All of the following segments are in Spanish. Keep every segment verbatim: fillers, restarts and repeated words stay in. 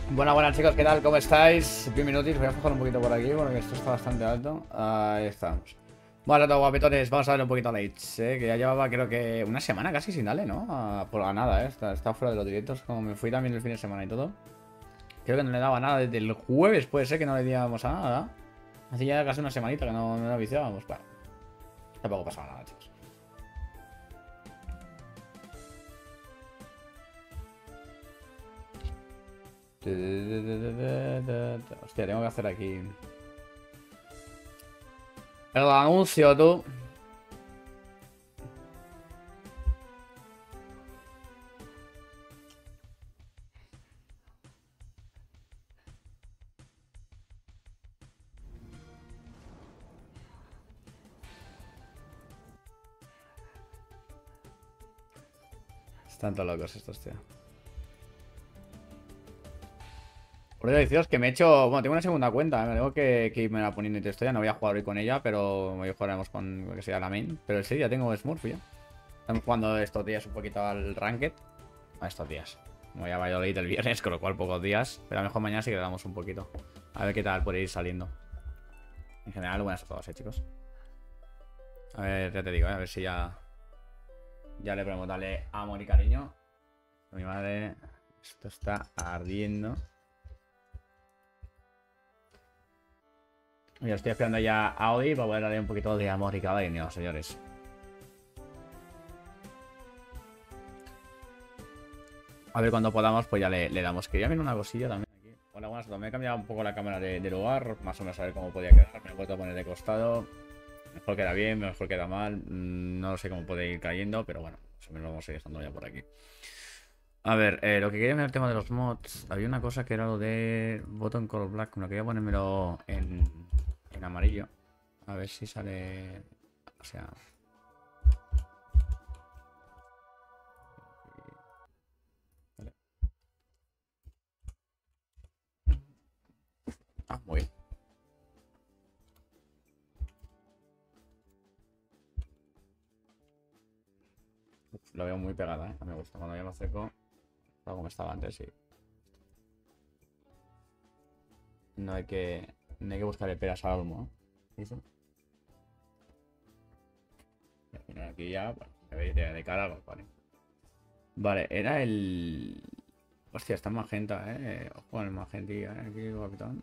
Buenas, buenas chicos, ¿qué tal? ¿Cómo estáis? diez minutos, voy a bajar un poquito por aquí porque esto está bastante alto. Ahí estamos. Bueno, todo guapetones, vamos a ver un poquito a Leitz, ¿eh? Que ya llevaba creo que una semana casi sin darle, ¿no? A, por a nada, ¿eh? Está, está fuera de los directos, como me fui también el fin de semana y todo. Creo que no le daba nada desde el jueves, puede ser que no le díamos a nada, ¿verdad? Hacía ya casi una semanita que no, no la viciábamos, bueno. Tampoco pasaba nada, chicos. Hostia, tengo que hacer aquí el anuncio, tú. Están todos locos estos, tío. Por Dios, deciros que me he hecho... Bueno, tengo una segunda cuenta, ¿eh? Me tengo que, que irme la poniendo y todo esto. Ya no voy a jugar hoy con ella, pero hoy jugaremos con lo que sea la main. Pero sí, ya tengo Smurf ya. Estamos jugando estos días un poquito al Ranked. A estos días. Me voy a Valladolid el viernes, con lo cual pocos días. Pero a lo mejor mañana sí que le damos un poquito. A ver qué tal puede ir saliendo. En general, buenas a todos, eh, chicos. A ver, ya te digo, ¿eh? A ver si ya... Ya le podemos darle amor y cariño. Mi madre... Esto está ardiendo. Mira, estoy esperando ya a Audi para poder darle un poquito de amor y cariño, señores. A ver cuando podamos, pues ya le, le damos. Quería ver una cosilla también aquí. Hola, buenas. Me he cambiado un poco la cámara de, de lugar, más o menos a ver cómo podía quedar. Me he vuelto a poner de costado. Mejor queda bien, mejor queda mal. No sé cómo puede ir cayendo, pero bueno, más o menos vamos a ir estando ya por aquí. A ver, eh, lo que quería ver el tema de los mods. Había una cosa que era lo de button color black. Me lo quería ponérmelo en, en amarillo. A ver si sale. O sea. Vale. Ah, muy bien. Uf, lo veo muy pegada, ¿eh? Me gusta. Cuando ya me acerco, como estaba antes, sí. No hay que, no hay que buscarle peras al olmo, ¿eh? ¿Eso? Y al final aquí ya, bueno, me veis de, de cara, pues vale. Vale, era el... Hostia, está en magenta, ¿eh? Ojo con el magentilla, ¿eh? Aquí el capitán.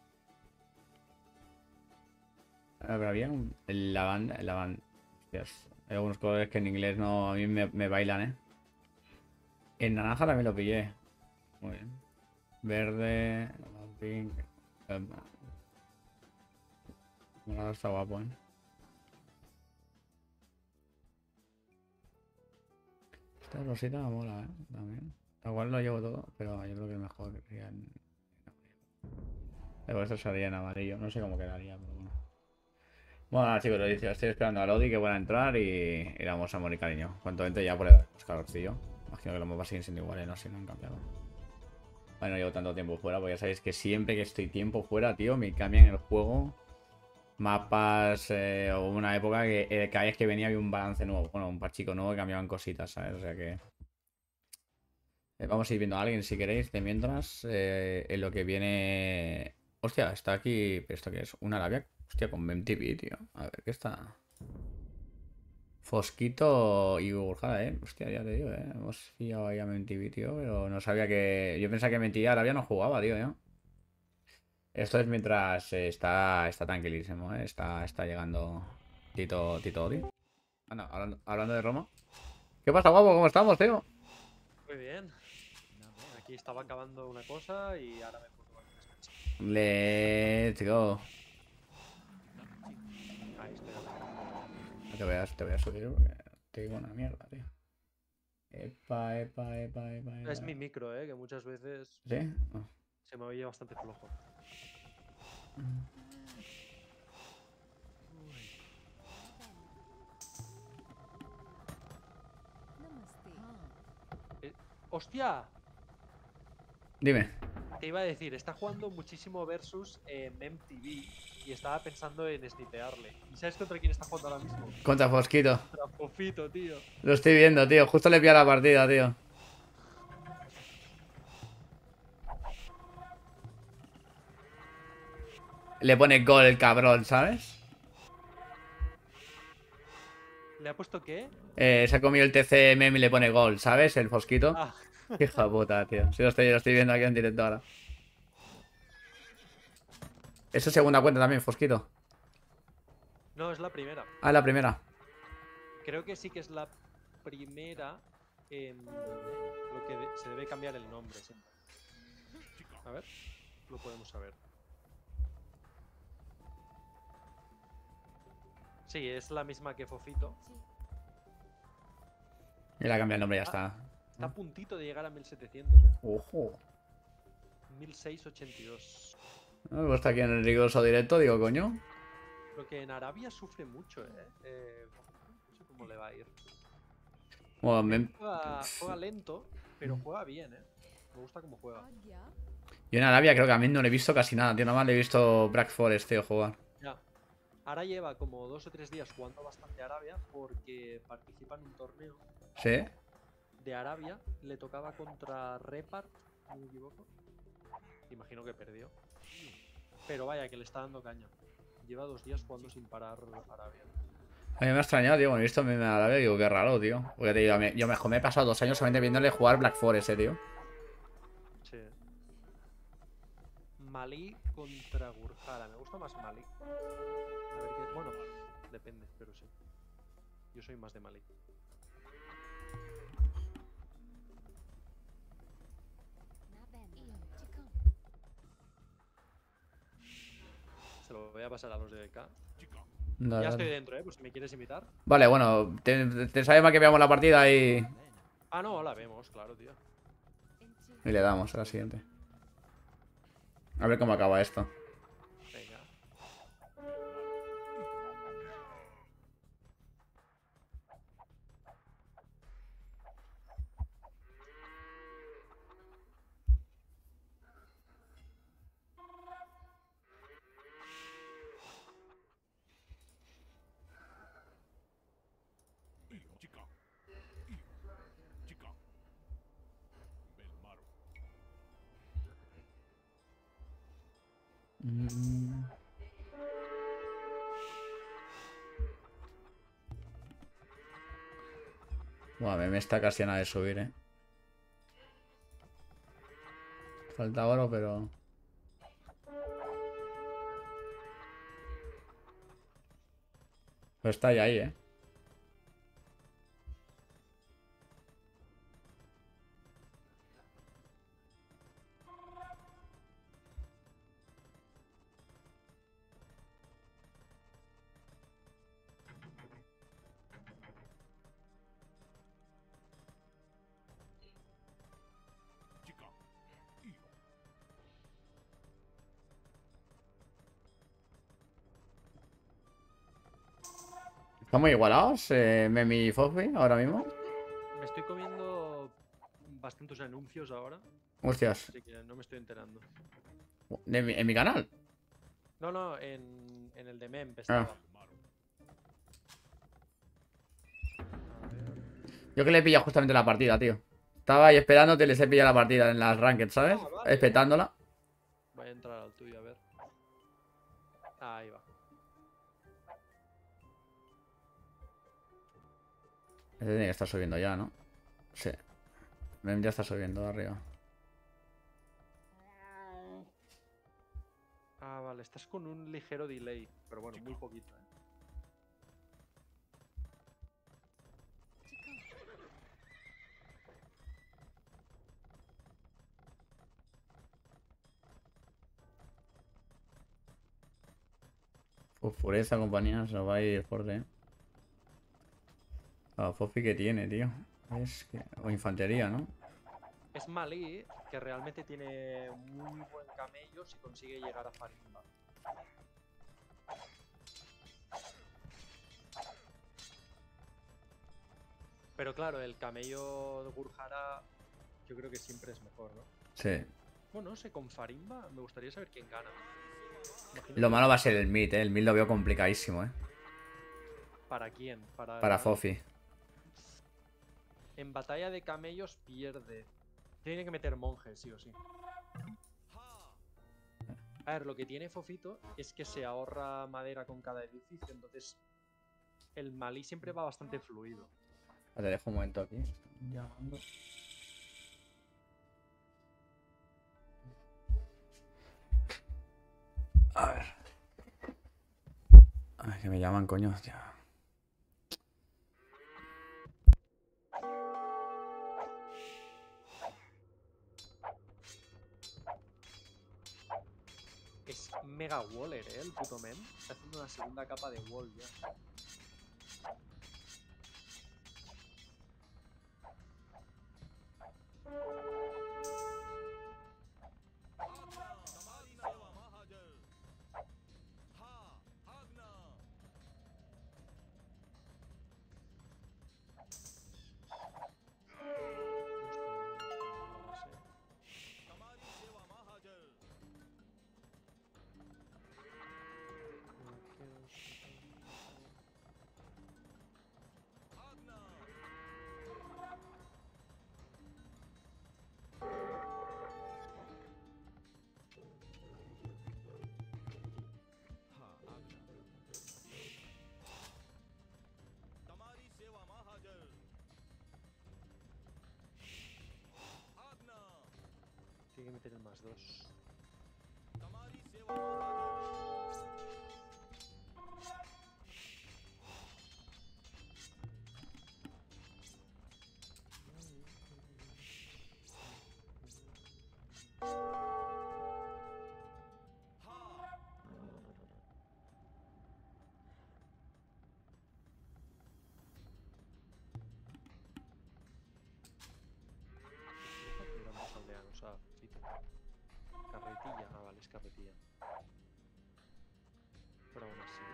Ah, pero había un... El lavanda, el lavanda. Hostias, hay algunos colores que en inglés no... A mí me, me bailan, ¿eh? En naranja también lo pillé. Muy bien. Verde, pink... em, Morado está guapo, ¿eh? Esta rosita me mola, ¿eh? También. Igual lo llevo todo, pero yo creo que mejor que sería en... Pero esto sería en amarillo. No sé cómo quedaría, pero bueno. Bueno, nada, chicos, lo dicho. Estoy esperando a Lodi que vuelva a entrar y, y damos amor y cariño. Cuanto entre ya por el calorcillo. Imagino que los mapas siguen siendo iguales, no sé, no han cambiado. Bueno, no llevo tanto tiempo fuera, porque ya sabéis que siempre que estoy tiempo fuera, tío, me cambian el juego. Mapas, eh, o una época que eh, cada vez que venía había un balance nuevo. Bueno, un parchico nuevo y cambiaban cositas, ¿sabes? O sea que... Eh, vamos a ir viendo a alguien si queréis, de mientras, eh, en lo que viene... Hostia, está aquí... ¿Esto qué es? Una labia. Hostia, con M T V, tío. A ver, ¿qué está? Fosquito y Burjada, eh. Hostia, ya te digo, eh. Hemos pillado ahí a M T V, tío, pero no sabía que... Yo pensaba que M T V Arabia no jugaba, tío, ¿eh? Esto es mientras eh, está, está tranquilísimo, eh. Está, está llegando Tito, Tito Odi. Anda, hablando, hablando de Roma. ¿Qué pasa, guapo? ¿Cómo estamos, tío? Muy bien. Aquí estaba acabando una cosa y ahora me pongo a descansar. Let's go. Ahí estoy. No te voy a, te voy a subir porque te digo una mierda, tío. Epa, epa, epa, epa, epa. Es mi micro, eh, que muchas veces ¿Sí? Oh. se me oye bastante flojo. Eh, ¡Hostia! Dime. Te iba a decir, está jugando muchísimo versus en M T V y estaba pensando en snipearle. ¿Y sabes contra quién está jugando ahora mismo? Contra Fosquito. Contra Fofito, tío. Lo estoy viendo, tío. Justo le pilla la partida, tío. le pone gol el cabrón, ¿sabes? ¿Le ha puesto qué? Eh, se ha comido el T C M y le pone gol, ¿sabes? El fosquito. Ah, Hija de puta, tío. Sí, lo estoy, lo estoy viendo aquí en directo ahora. ¿Es su segunda cuenta también, fosquito? no, es la primera. Ah, la primera. Creo que sí que es la primera en lo que de- se debe cambiar el nombre siempre. A ver, lo podemos saber. Sí, es la misma que Fofito. Y le ha cambiado el nombre y ya Ah, está. Está a puntito de llegar a mil setecientos, ¿eh? Ojo. mil seiscientos ochenta y dos. No, pues está aquí en el riguroso directo, digo, coño. Lo que en Arabia sufre mucho, ¿eh? eh no sé cómo le va a ir. Bueno, me- Juega, juega lento, pero juega bien, ¿eh? Me gusta cómo juega. Yo en Arabia creo que a mí no le he visto casi nada, tío. Nada más le he visto Black Forest, tío, jugar. Ya. Ahora lleva como dos o tres días jugando bastante Arabia porque participa en un torneo ¿Sí? de Arabia. Le tocaba contra Repart, si no me equivoco. Imagino que perdió. Pero vaya, que le está dando caña. Lleva dos días jugando sin parar Arabia. A mí me ha extrañado, tío. Cuando he visto en Arabia, digo, qué raro, tío. Porque te digo, me- yo me, me he pasado dos años solamente viéndole jugar Black Forest, eh, tío. Sí. Malí contra Gurjara. Me gusta más Malí. A ver qué. Bueno, depende, pero sí. Yo soy más de Malí. Se lo voy a pasar a los de B K. Dale, Ya dale. estoy dentro, ¿eh? Pues si me quieres invitar. Vale, bueno, te, te, te sabe más que veamos la partida y, Ah, no, la vemos, claro, tío. y le damos a la siguiente. A ver cómo acaba esto. Venga. Mm. Buah, me, me está casi a nada de subir, eh. Falta oro, pero... Pero está ahí, ahí, eh. ¿Estamos igualados, eh, Memi y Fosby, ahora mismo? Me estoy comiendo bastantes anuncios ahora. Hostias. Así que no me estoy enterando. ¿De mi- ¿En mi canal? No, no, en, en el de Memp Ah. estaba. Yo que le he pillado justamente la partida, tío. Estaba ahí esperándote y les he pillado la partida en las ranked, ¿sabes? Ah, vale. Espetándola. Voy a entrar al tuyo, a ver. Ahí va. Este tiene que estar subiendo ya, ¿no? Sí. Mem ya está subiendo de arriba. Ah, vale, estás con un ligero delay. Pero bueno, muy poquito, ¿eh? Pues pureza, compañía, se nos va a ir fuerte, ¿eh? Ah, Fofi que tiene, tío. Es que... O infantería, ¿no? Es Malí, que realmente tiene muy buen camello si consigue llegar a Farimba. Pero claro, el camello de Gurjara yo creo que siempre es mejor, ¿no? Sí. Bueno, no sé, con Farimba me gustaría saber quién gana. Imagino Lo que- malo va a ser el mid, ¿eh? El mid lo veo complicadísimo, ¿eh? ¿Para quién? Para, Para Fofi. En batalla de camellos pierde. Tiene que meter monjes, sí o sí. A ver, lo que tiene Fofito es que se ahorra madera con cada edificio, entonces el Malí siempre va bastante fluido. Te dejo un momento aquí. Llamando. A ver. Ay, que me llaman, coño, hostia. Es mega waller, ¿eh? El puto men. Está haciendo una segunda capa de wall ya. Tiene que meter el más dos. Miramos aldeanos a Fito. Carretilla, ah vale, es carretilla. Pero aún así.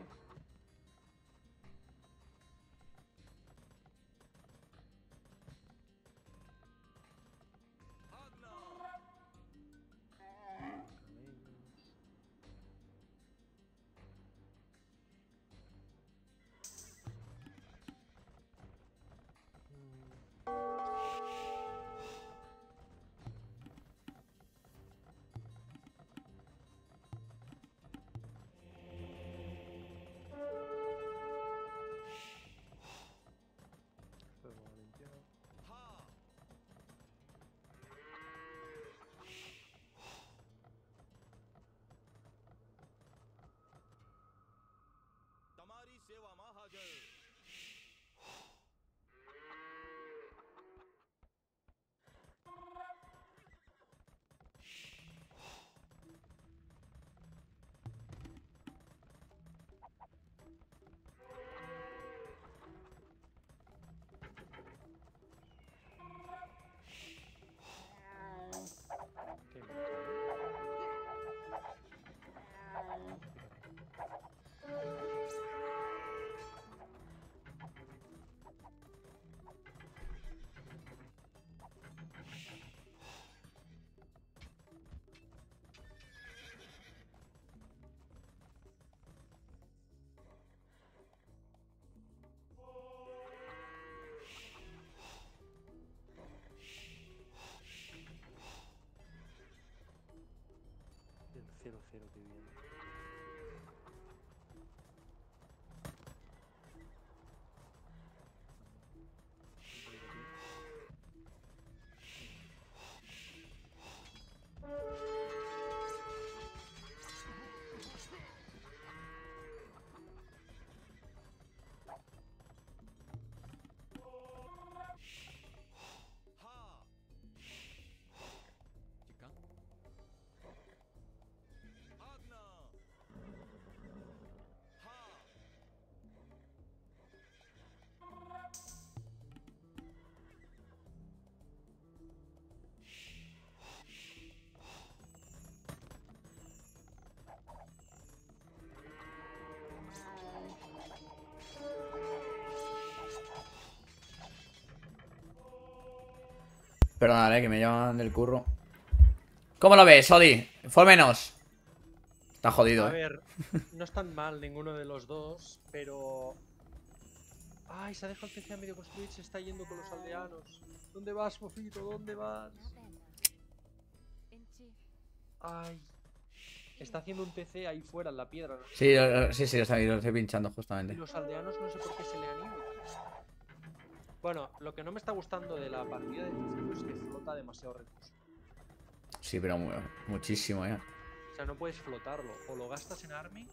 Fuego limpiado. Qué El cero cero que viene. Perdonad, eh, que me llaman del curro. ¿Cómo lo ves, Odi? Fue menos. Está jodido, A eh. ver, no es tan mal ninguno de los dos, pero... Ay, se ha dejado el P C a medio construir, se está yendo con los aldeanos. ¿Dónde vas, Fofito? ¿Dónde vas? Ay. Está haciendo un T C ahí fuera en la piedra. ¿No? Sí, lo- sí, sí, lo estoy, lo estoy pinchando Y justamente. los aldeanos no sé por qué se le han ido. Bueno, lo que no me está gustando de la partida de Ciclo es que flota demasiado recurso. Sí, pero mu- muchísimo, ya. O sea, no puedes flotarlo. O lo gastas en Army.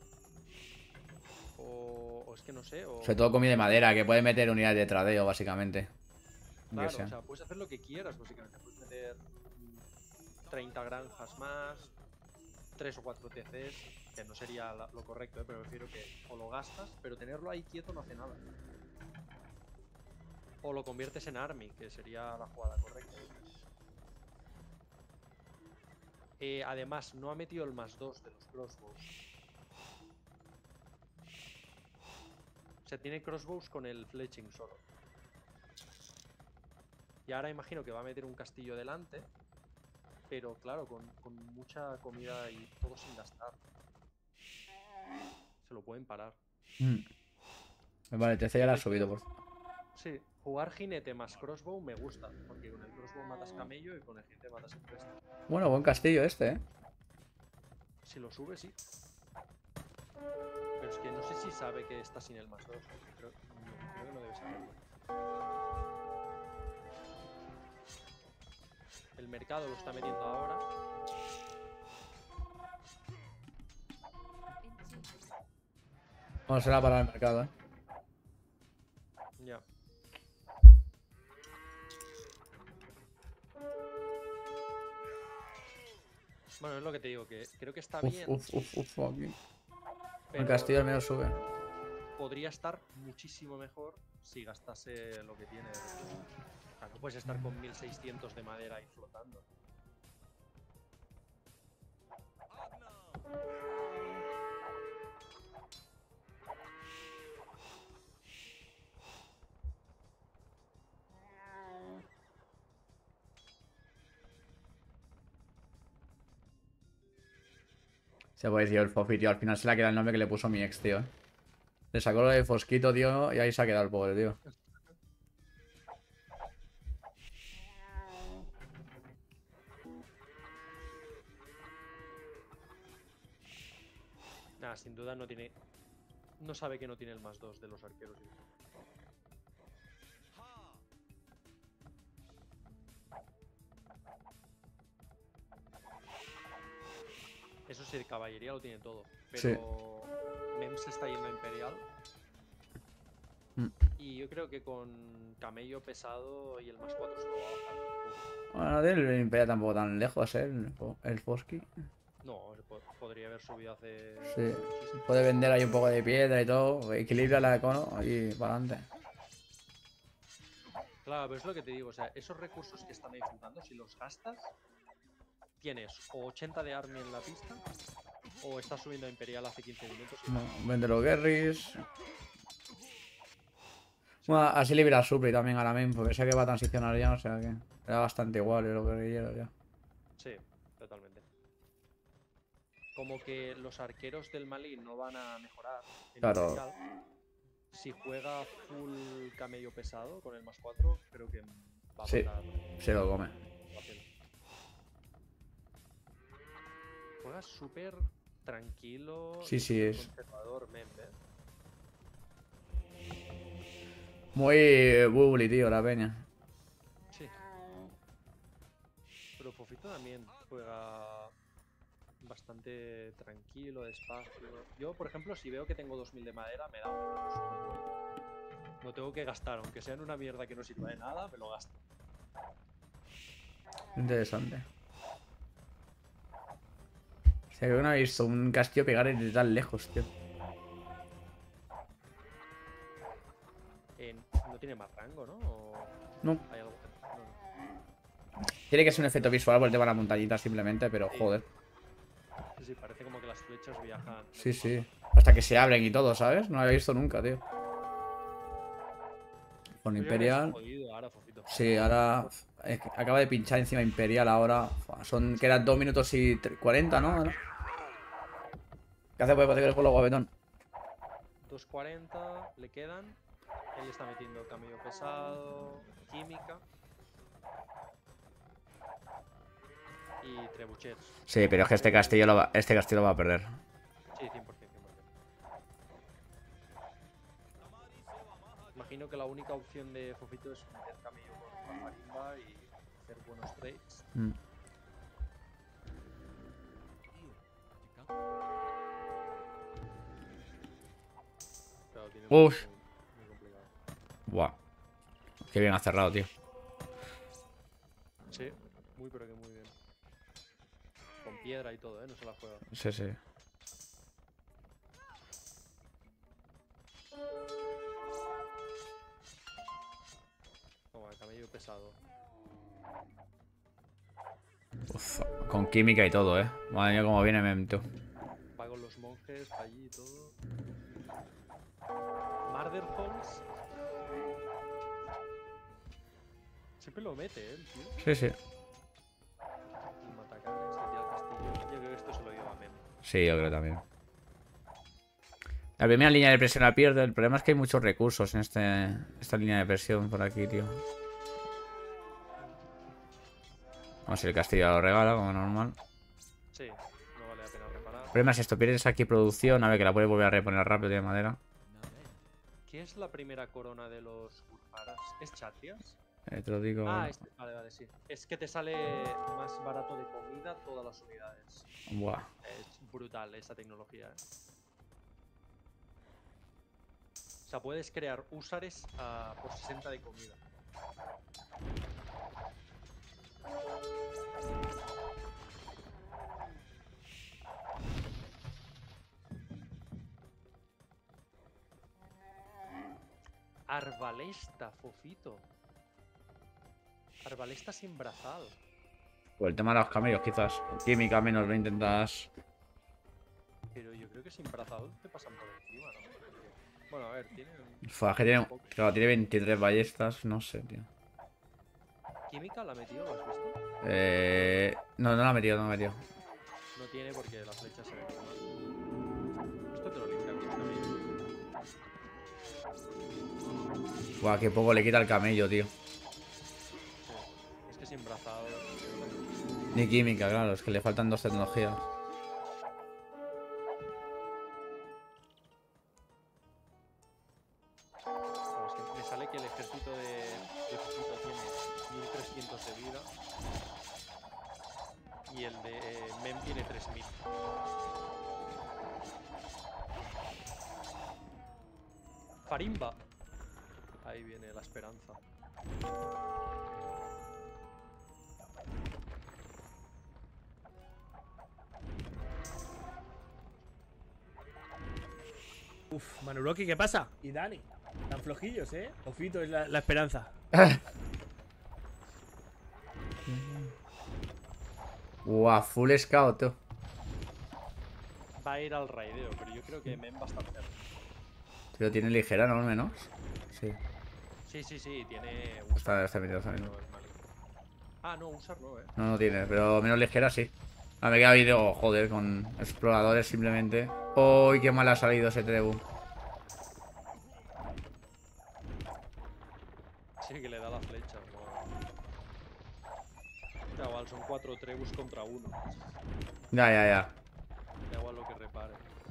O, o es que no sé. O... Sobre todo comida de madera, que puede meter unidades de tradeo, básicamente. Yo Claro, sé. o sea, puedes hacer lo que quieras, básicamente. Puedes meter mm, treinta granjas más, tres o cuatro T Cs, que no sería la- lo correcto, ¿eh? Pero prefiero que o lo gastas, pero tenerlo ahí quieto no hace nada. O lo conviertes en Army, que sería la jugada correcta. Eh, además, no ha metido el más dos de los crossbows. O sea, tiene crossbows con el fletching solo. Y ahora imagino que va a meter un castillo delante. Pero claro, con, con mucha comida y todo sin gastar. Se lo pueden parar. Mm. Vale, T C ya Y la de has subido, hecho, por favor. sí, jugar jinete más crossbow me gusta. Porque con el crossbow matas camello y con el jinete matas infesta. Bueno, buen castillo este, ¿eh? Si lo sube, sí. Pero es que no sé si sabe que está sin el más dos. Creo, no, creo que no debe saberlo. El mercado lo está metiendo ahora. Vamos a para el mercado, ¿eh? Ya. Bueno, es lo que te digo, que creo que está Uf, bien. uf, uf, uf, aquí. El Pero castillo al menos sube. podría estar muchísimo mejor si gastase lo que tiene. O sea, no puedes estar con mil seiscientos de madera ahí flotando. Se puede decir el Fofi, tío. Al final se le ha quedado el nombre que le puso mi ex, tío. Le sacó lo de Fosquito, tío, y ahí se ha quedado el pobre, tío. Nada, sin duda no tiene. No sabe que no tiene el más dos de los arqueros. Eso sí, de caballería lo tiene todo. Sí. Pero Mem se está yendo a Imperial. Mm. Y yo creo que con camello pesado y el más cuatro se lo va a bajar. Bueno, del Imperia tampoco tan lejos, ¿eh? El, Fo- el Foski. No, se po- podría haber subido hace. Sí. muchísimo. Puede vender ahí un poco de piedra y todo. Equilibra la econo y para adelante. Claro, pero es lo que te digo, o sea, esos recursos que están ahí flotando, si los gastas, tienes o ochenta de army en la pista, o estás subiendo a Imperial hace quince minutos y No, vende los Gerrys. Bueno, así libera a Supli también a la main, porque sé que va a transicionar ya, o sea que era bastante igual los guerrilleros ya. sí, totalmente. Como que los arqueros del Malí no van a mejorar en Claro. Imperial. Si juega full camello pesado con el más cuatro, creo que va a Sí. matar Se lo come. fácil. Juega súper tranquilo. Sí, y sí, súper es. conservador, Mem, ¿eh? Muy bubbly, tío, la peña. Sí. Pero Fofito también juega bastante tranquilo, despacio. Yo, por ejemplo, si veo que tengo dos mil de madera, me da un bonus. No tengo que gastar, aunque sea en una mierda que no sirva de nada, me lo gasto. Interesante. O sea, creo que no he visto un castillo pegar de tan lejos, tío. En- no tiene más rango, ¿no? ¿O No. hay algo que- no, no. Tiene que ser un efecto visual por el tema de la montañita simplemente, pero Sí. joder. Sí, sí, parece como que las flechas viajan. Sí, sí. Hasta que se abren y todo, ¿sabes? No lo había visto nunca, tío. Con Yo creo que es Imperial. jodido ahora, Fofito. Sí, ahora eh, acaba de pinchar encima Imperial ahora. Fua, Son, quedan dos minutos y tre- cuarenta, ¿no? Ahora. ¿Qué hace? Puede parecer con los guapetón. dos cuarenta le quedan. Él está metiendo camello pesado, química. y trebuchets. Sí, pero es que este castillo lo va, este castillo lo va a perder. Sí, cien por cien, cien por cien. Imagino que la única opción de Fofito es meter camello con marimba y hacer buenos trades. Mm. Claro, tiene Uf. muy, muy complicado. Buah. Qué bien ha cerrado, tío. Sí, muy pero que muy bien. Con piedra y todo, ¿eh? No se la juega. Sí, sí. Toma, el camello pesado. Uf, con química y todo, eh. Madre mía, cómo viene Memento. Va con los monjes pa' allí y todo. Marderholz. Siempre lo mete, ¿eh? El tío. Sí, sí. El matacanes, se tira al castillo. Yo creo que esto se lo dio a Mem. Sí, yo creo también. La primera línea de presión la pierde. El problema es que hay muchos recursos en este, esta línea de presión por aquí, tío. Vamos a ver si el castillo lo regala, como normal. Sí, no vale la pena reparar. El problema es esto, pierdes aquí producción. A ver, que la puedes volver a reponer rápido de madera. ¿Qué es la primera corona de los Urfaras? ¿Es Chatrias? Eh, te lo digo. Ah, este, vale, vale, sí. Es que te sale más barato de comida todas las unidades. Buah. Es brutal esa tecnología, ¿eh? O sea, puedes crear húsares a, por sesenta de comida. Arbalesta, Fofito. Arbalesta sin brazal. Por el tema de los camellos, quizás. Química menos lo intentas. Pero yo creo que sin brazal te pasan por encima, ¿no? Porque- Bueno, a ver, tiene... un- Fua, que tiene, claro, tiene veintitrés ballestas. No sé, tío. ¿Química la ha metido? ¿Lo has visto? Eh... No, no la ha metido, no la ha metido. No tiene porque la flecha se ve muy mal. Esto te lo limpia con los camellos. Buah, qué poco le quita el camello, tío. Sí. Es que sin brazal... Ni química, claro, es que le faltan dos tecnologías. Claro, es que me sale que el ejército de, de Fofito tiene mil trescientos de vida. Y el de eh, Mem tiene tres mil. Farimba. Ahí viene la esperanza. Uf, Manuroki, ¿qué pasa? Y Dani, tan flojillos, ¿eh? Fofito es la, la esperanza. Buah, full scout, tío. Va a ir al raideo, pero yo creo que Mem va a estar cerca. Pero tiene ligera, ¿no? Al menos. Sí. Sí, sí, sí, tiene... Está, está metido, está pero metido. es malito. Ah, no, usar no, eh. No, no tiene, pero menos ligera sí. Ah, me queda vídeo, joder, con exploradores simplemente. ¡Uy, qué mal ha salido ese Trebu! Sí, que le da la flecha. No. Da igual, son cuatro trebus contra uno. Ya, ya, ya. Da igual lo que repare.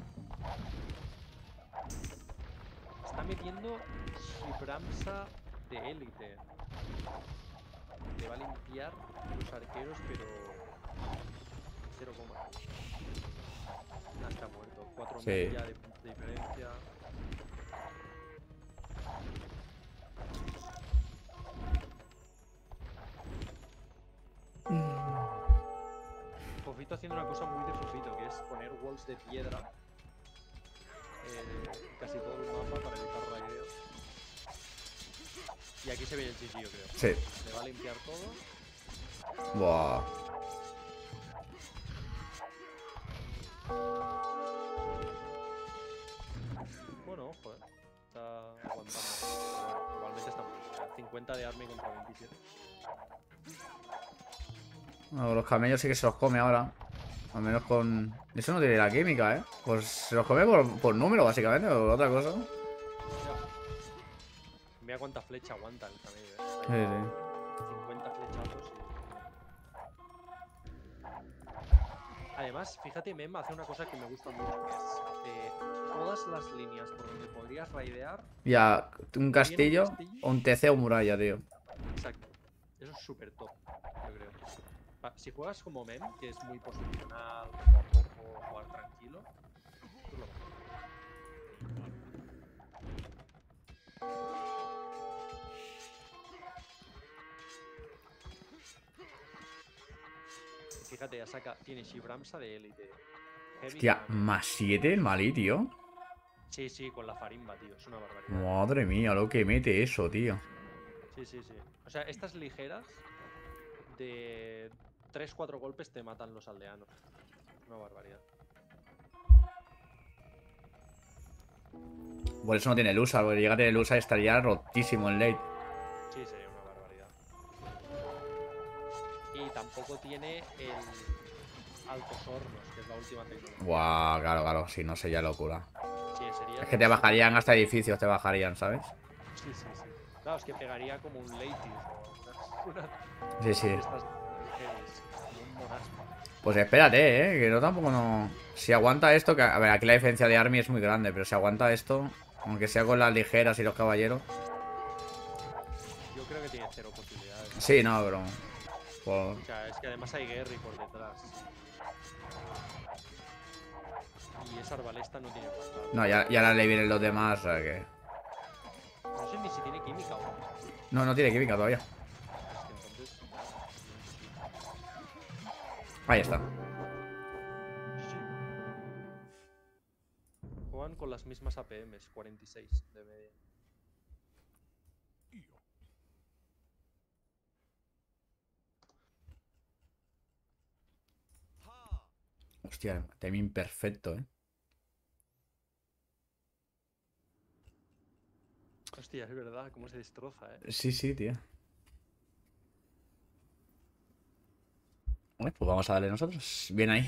Está metiendo Shibramsa de élite. Le va a limpiar los arqueros, pero... cero coma. Ya está muerto. cuatro mil Sí. ya de, de diferencia. Fofito haciendo una cosa muy de Fofito, que es poner walls de piedra eh, en casi todo el mapa para evitar raideos. Y aquí se ve el G G, yo creo. Sí. Le va a limpiar todo. Buah. Bueno, ojo, eh. Está aguantando. Pero bueno, igualmente está muy bien. cincuenta de army contra veintisiete. Bueno, los camellos sí que se los come ahora. Al menos con... Eso no tiene la química, ¿eh? Pues se los come por, por número, básicamente, o otra cosa. Sí, Ya. Mira cuánta flecha aguanta el camello, eh. sí. cincuenta flechazos y... Además, fíjate, Mem hace una cosa que me gusta mucho, que es eh, todas las líneas por donde podrías raidear. Ya, un castillo, castillo. un T C o muralla, tío. Exacto. Eso es súper top, yo creo. Pa- Si juegas como Mem, que es muy posicional, poco a poco, jugar tranquilo, tú lo mejor. Fíjate, ya saca, tiene Shibramsa de élite. Heavy Hostia, también. más siete el Malí, tío. Sí, sí, con la farimba, tío, es una barbaridad. Madre mía, lo que mete eso, tío. Sí, sí, sí. O sea, estas ligeras de tres cuatro golpes te matan los aldeanos. Una barbaridad. Por eso no tiene Lusa, porque llega a tener Lusa y estaría rotísimo en late. Sí, sería una barbaridad. Y tampoco tiene el altos hornos, que es la última tecnología. Buah, claro, claro, si no sería locura. Sí, sería Es que te bajarían hasta edificios, te bajarían, ¿sabes? Sí, sí, sí. Claro, es que pegaría como un Latiz o una, una Sí, sí. de estas heavies, como un monasmo. Pues espérate, eh, que no tampoco no... Si aguanta esto, que a ver, aquí la diferencia de Army es muy grande, pero si aguanta esto, aunque sea con las ligeras y los caballeros... Yo creo que tiene cero posibilidades. Sí, no, pero... Por... O sea, es que además hay Gary por detrás. Y esa arbalesta no tiene pasado. No, ya, ya ahora le vienen los demás, o sea que... No sé ni si tiene química o no. No, no tiene química todavía. Es que entonces... Ahí está. Sí. Juegan con las mismas A P Ms, cuarenta y seis de media. Hostia, timing perfecto, eh. Hostia, es verdad, cómo se destroza, eh. Sí, sí, tío. Bueno, pues vamos a darle nosotros. Bien ahí.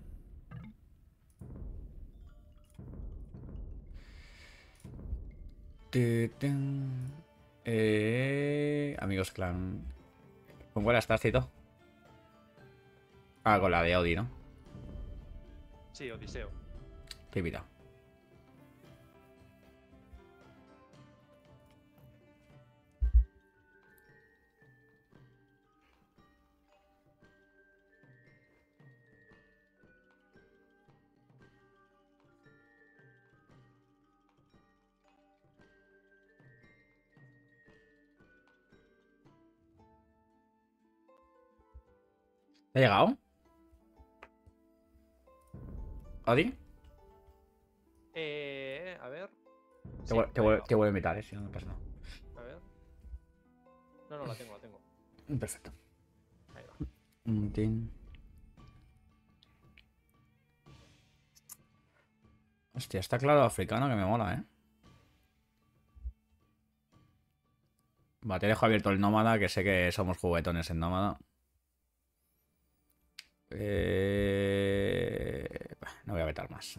Ti, tin. Eh... Amigos clan. ¿Con cuál estás, Tito? Ah, con la de Audi, ¿no? Sí, Odiseo. Qué vida. ¿Ha llegado? ¿Audi? Eh, a ver. Te, Sí, vuel- te, ahí vuel- va. te vuelvo a invitar, eh, si no, no pasa nada. A ver. No, no, la tengo, la tengo. Perfecto. Ahí va. Un tin. Hostia, está claro africano que me mola, eh. Va, te dejo abierto el nómada, que sé que somos juguetones en nómada. Eh... No voy a vetar más.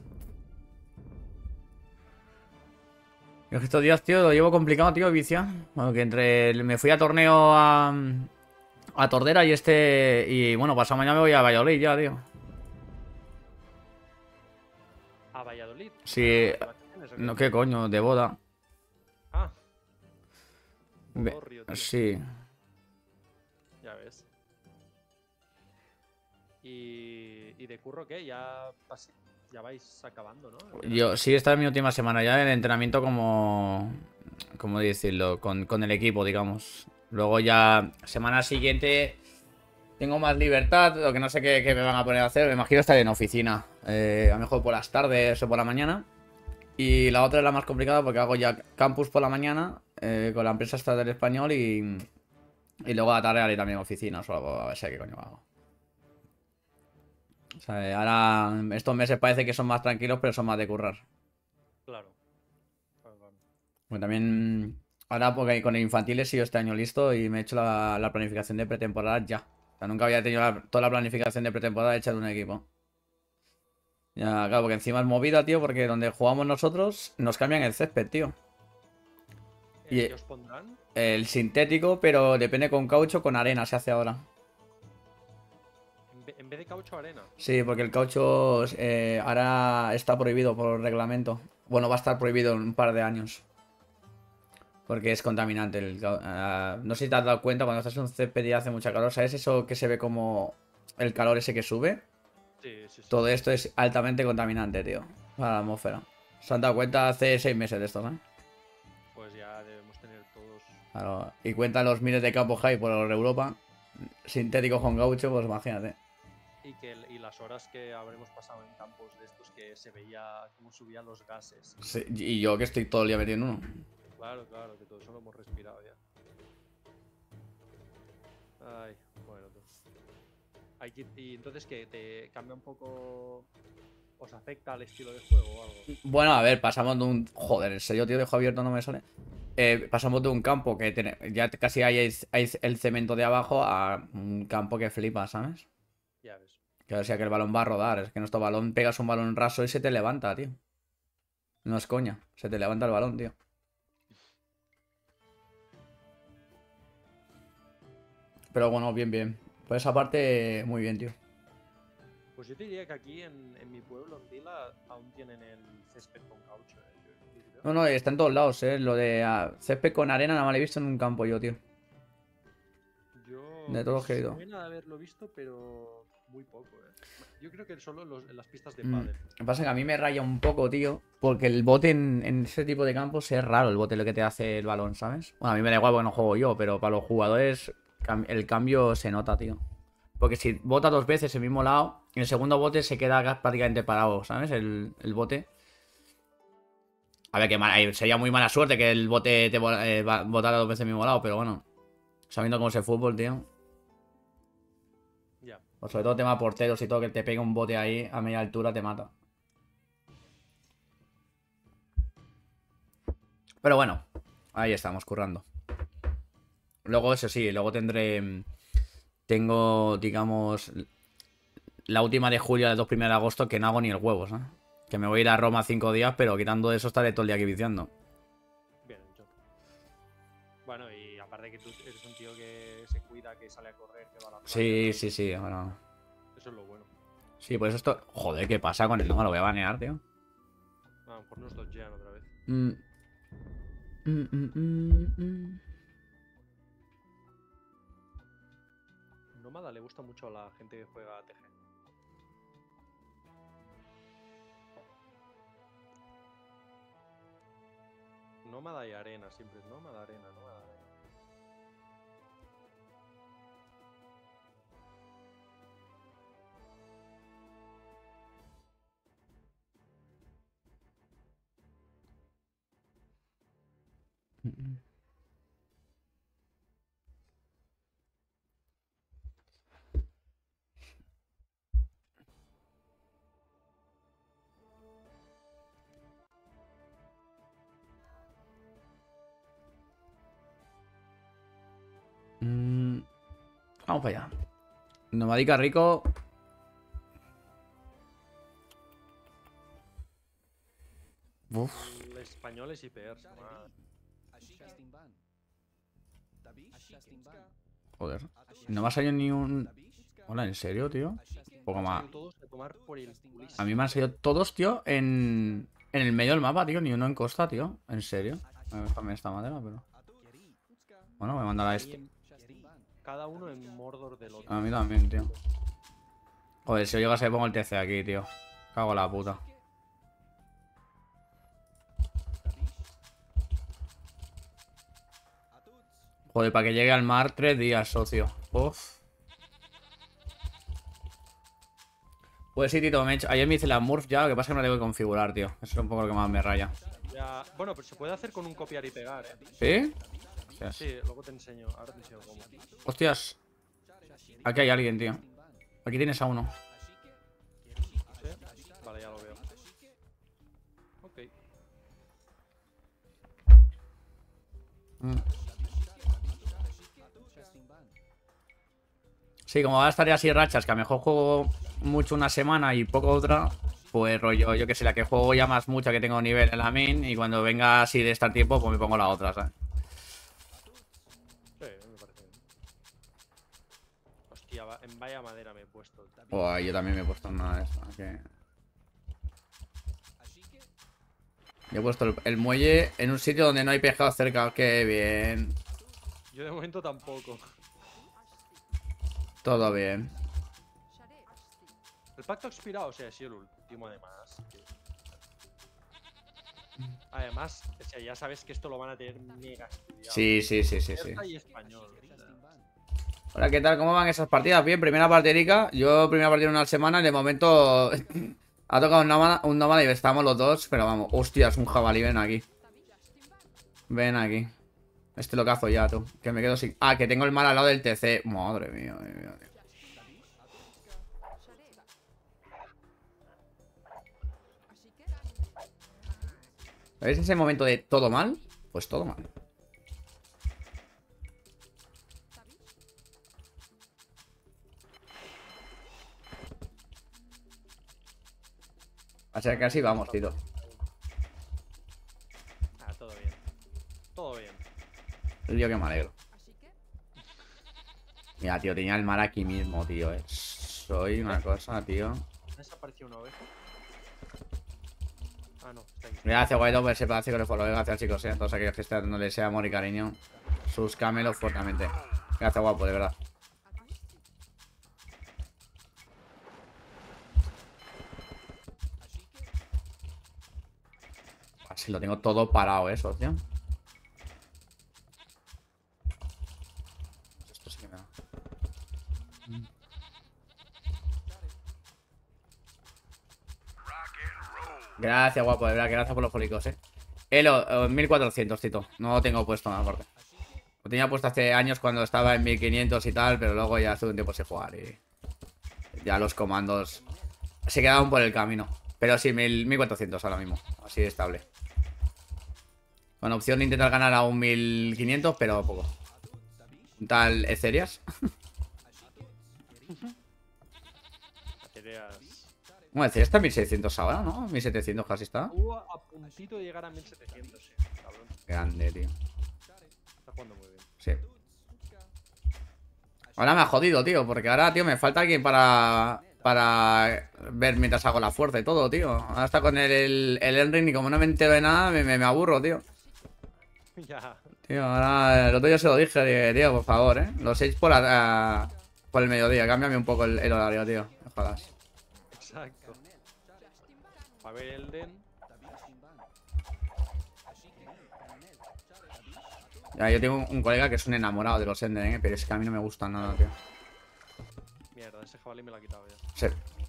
Yo que estos días, tío, lo llevo complicado, tío, vicia. Bueno, que entre... el- Me fui a torneo a... A Tordera y este... Y bueno, pasado mañana me voy a Valladolid ya, tío. ¿A Valladolid? Sí. ¿De vacaciones o qué? No, qué coño, de boda. Ah. Ve- Bodorrio, tío. Sí. Ya ves. ¿Y, y de curro qué? Ya, pas- ya vais acabando, ¿no? Yo, sí, esta es mi última semana ya de entrenamiento como... ¿Cómo decirlo? Con, con el equipo, digamos. Luego ya, semana siguiente, tengo más libertad, lo que no sé qué, qué me van a poner a hacer. Me imagino estar en oficina. Eh, a lo mejor por las tardes o por la mañana. Y la otra es la más complicada porque hago ya campus por la mañana eh, con la empresa esta del español y... Y luego a la tarde haré también oficina, solo a ver si qué coño hago. O sea, ahora estos meses parece que son más tranquilos, pero son más de currar. Claro. Claro, claro. Porque también, ahora porque con el infantil he sido este año listo y me he hecho la, la planificación de pretemporada ya. O sea, nunca había tenido la- toda la planificación de pretemporada hecha de un equipo. Ya, claro, porque encima es movida, tío, porque donde jugamos nosotros nos cambian el césped, tío. Y- Eh, ¿Qué os pondrán? El sintético, pero depende con caucho o con arena se hace ahora. En, ve- en vez vez de caucho, arena. Sí, porque el caucho eh, ahora está prohibido por reglamento. Bueno, va a estar prohibido en un par de años. Porque es contaminante. El, cau- ah, no sé si te has dado cuenta cuando estás en un césped y hace mucha calor. ¿Sabes eso que se ve como el calor ese que sube? Sí, sí, sí. Todo esto es altamente contaminante, tío. Para la atmósfera. Se han dado cuenta hace seis meses de esto, ¿no? Pues ya debemos tener todos. Claro. Y cuentan los miles de campos que hay por Europa. Sintéticos con gaucho, pues imagínate. Y, que, el- y las horas que habremos pasado en campos de estos que se veía cómo subían los gases. Sí, y yo que estoy todo el día metido en uno. Claro, claro, que todo eso lo hemos respirado ya. Ay, bueno. Pues. Hay que, y entonces, ¿qué? ¿Te cambia un poco? ¿Os afecta al estilo de juego o algo? Bueno, a ver, pasamos de un... Joder, en serio, tío, dejo abierto, no me sale. Eh, pasamos de un campo que tiene... ya casi hay, hay el cemento de abajo a un campo que flipa, ¿sabes? Ya ves. Que o sea que el balón va a rodar. Es que nuestro balón pegas un balón raso y se te levanta, tío. No es coña. Se te levanta el balón, tío. Pero bueno, bien, bien. Por esa parte, muy bien, tío. Pues yo te diría que aquí en, en mi pueblo, en Vila, aún tienen el césped con caucho. ¿Eh? Yo- yo creo. No, no, está en todos lados, ¿eh? Lo de ah, césped con arena nada más lo he visto en un campo yo, tío. Yo De todos los que he ido. me suena de haberlo visto, pero muy poco. ¿Eh? Yo creo que solo los- en las pistas de Mm. pádel. Lo que pasa es que a mí me raya un poco, tío. Porque el bote en, en ese tipo de campos es raro el bote lo que te hace el balón, ¿sabes? Bueno, a mí me da igual porque no juego yo, pero para los jugadores cam- el cambio se nota, tío. Porque si bota dos veces el mismo lado, en el segundo bote se queda prácticamente parado, ¿sabes? El, el bote. A ver, que mal- eh, sería muy mala suerte que el bote te bo- eh, va- botara dos veces el mismo lado, pero bueno. Sabiendo cómo es el fútbol, tío. Ya. O sobre todo tema porteros y todo, que te pega un bote ahí a media altura te mata. Pero bueno, ahí estamos, currando. Luego, eso sí, luego tendré... mm, Tengo, digamos, la última de julio, la dos primeras de agosto, que no hago ni el huevo, ¿sabes? Que me voy a ir a Roma cinco días, pero quitando eso estaré todo el día aquí viciando. Bien hecho. Bueno, y aparte que tú eres un tío que se cuida, que sale a correr, que va a la playa. Sí, sí, sí, bueno. Eso es lo bueno. Sí, pues esto... Joder, ¿qué pasa con el no? Lo voy a banear, tío. A lo mejor nos dodgean otra vez. Mm. Mm, mm, mm, mm. Nómada le gusta mucho a la gente que juega a T G. Nómada y arena, siempre es nómada, arena, nómada, arena. Mm. Vamos para allá. Nomadica rico. Uf, El español es hiper. joder. No me ha salido ni un... Hola, ¿en serio, tío? Poco más. Todos a tomar por el culísimo. A mí me han salido todos, tío, en... En el medio del mapa, tío. Ni uno en costa, tío. En serio. A ver, déjame esta madera, pero... Bueno, voy a mandar a este. Cada uno en Mordor del otro. A mí también, tío. Joder, si yo llegase pongo el T C aquí, tío. Cago en la puta. Joder, para que llegue al mar tres días, socio. Uf. Pues sí, Tito, me he hecho... ayer me hice la Murph ya, lo que pasa es que no la tengo que configurar, tío. Eso es un poco lo que más me raya. Ya... Bueno, pero se puede hacer con un copiar y pegar, ¿eh? ¿Sí? Hostias. Sí, luego te enseño. Ahora te enseño cómo. Hostias. Aquí hay alguien, tío. Aquí tienes a uno. ¿Sí? Vale, ya lo veo. Ok. Mm. Sí, como va a estar así rachas, que a lo mejor juego mucho una semana y poco otra, pues rollo, yo que sé, la que juego ya más mucha que tengo nivel en la main y cuando venga así de estar tiempo, pues me pongo la otra, ¿sabes? Sí, me parece bien. Hostia, va- en Vaya madera me he puesto. Oh, yo también me he puesto una de estas. Que... Yo he puesto el, el muelle en un sitio donde no hay pescado cerca. ¡Qué bien! Yo de momento tampoco. Todo bien. El pacto expirado, o sea, sí, el último además. Que... Además, o sea, ya sabes que esto lo van a tener mega estudiado. Sí, sí, sí, sí, sí. Y español. O sea. Hola, ¿qué tal? ¿Cómo van esas partidas? Bien, primera partida. Yo primera partida en una semana y de momento ha tocado un nómada, un nómada y estamos los dos. Pero vamos, hostias, un jabalí, ven aquí. Ven aquí. Este lo cazo ya, tú. Que me quedo sin... Ah, que tengo el mal al lado del T C. Madre mía, madre mía, tío. ¿Veis ese momento de todo mal? Pues todo mal. O sea que así vamos, tío. Ah, todo bien. Todo bien. Yo que me alegro. Mira, tío, tenía el mar aquí mismo, tío. Eh. Soy una cosa, tío. ¿Desapareció una oveja? Ah, no, está aquí. Gracias, Guaido, por ese pedazo que le follow. Gracias, chicos, eh. A todos aquellos que están dándole ese amor y cariño. Sus camelos fuertemente. Gracias, guapo, de verdad. Así lo tengo todo parado, eso, tío. Esto sí que me da. Gracias, guapo, de verdad, que gracias por los folicos, eh. Elo, mil cuatrocientos, Tito. No lo tengo puesto nada aparte. Lo tenía puesto hace años cuando estaba en mil quinientos y tal, pero luego ya estuve un tiempo sin jugar y... Ya los comandos se quedaban por el camino. Pero sí, mil cuatrocientos ahora mismo. Así de estable. Con opción de intentar ganar a un mil quinientos, pero poco. Un tal Ecerias. Acereas. Bueno, Ecerias está en mil seiscientos ahora, ¿no? mil setecientos casi está. Estuvo a puntito de llegar a mil setecientos, sí, cabrón. Grande, tío. Está jugando muy bien. Sí. Ahora me ha jodido, tío, porque ahora, tío, me falta alguien para... Para ver mientras hago la fuerza y todo, tío. Ahora está con el, el, el Elring y como no me entero de nada, me, me, me aburro, tío. Ya. Tío, ahora el otro día se lo dije, dije, tío, por favor, eh. Los seis por, la, uh, por el mediodía, cámbiame un poco el, el horario, tío. No jodas. Exacto. A ver, Elden. Ya, yo tengo un, un colega que es un enamorado de los Enden, eh, pero es que a mí no me gusta nada, tío. Mierda, ese jabalí me lo ha quitado ya. Sí.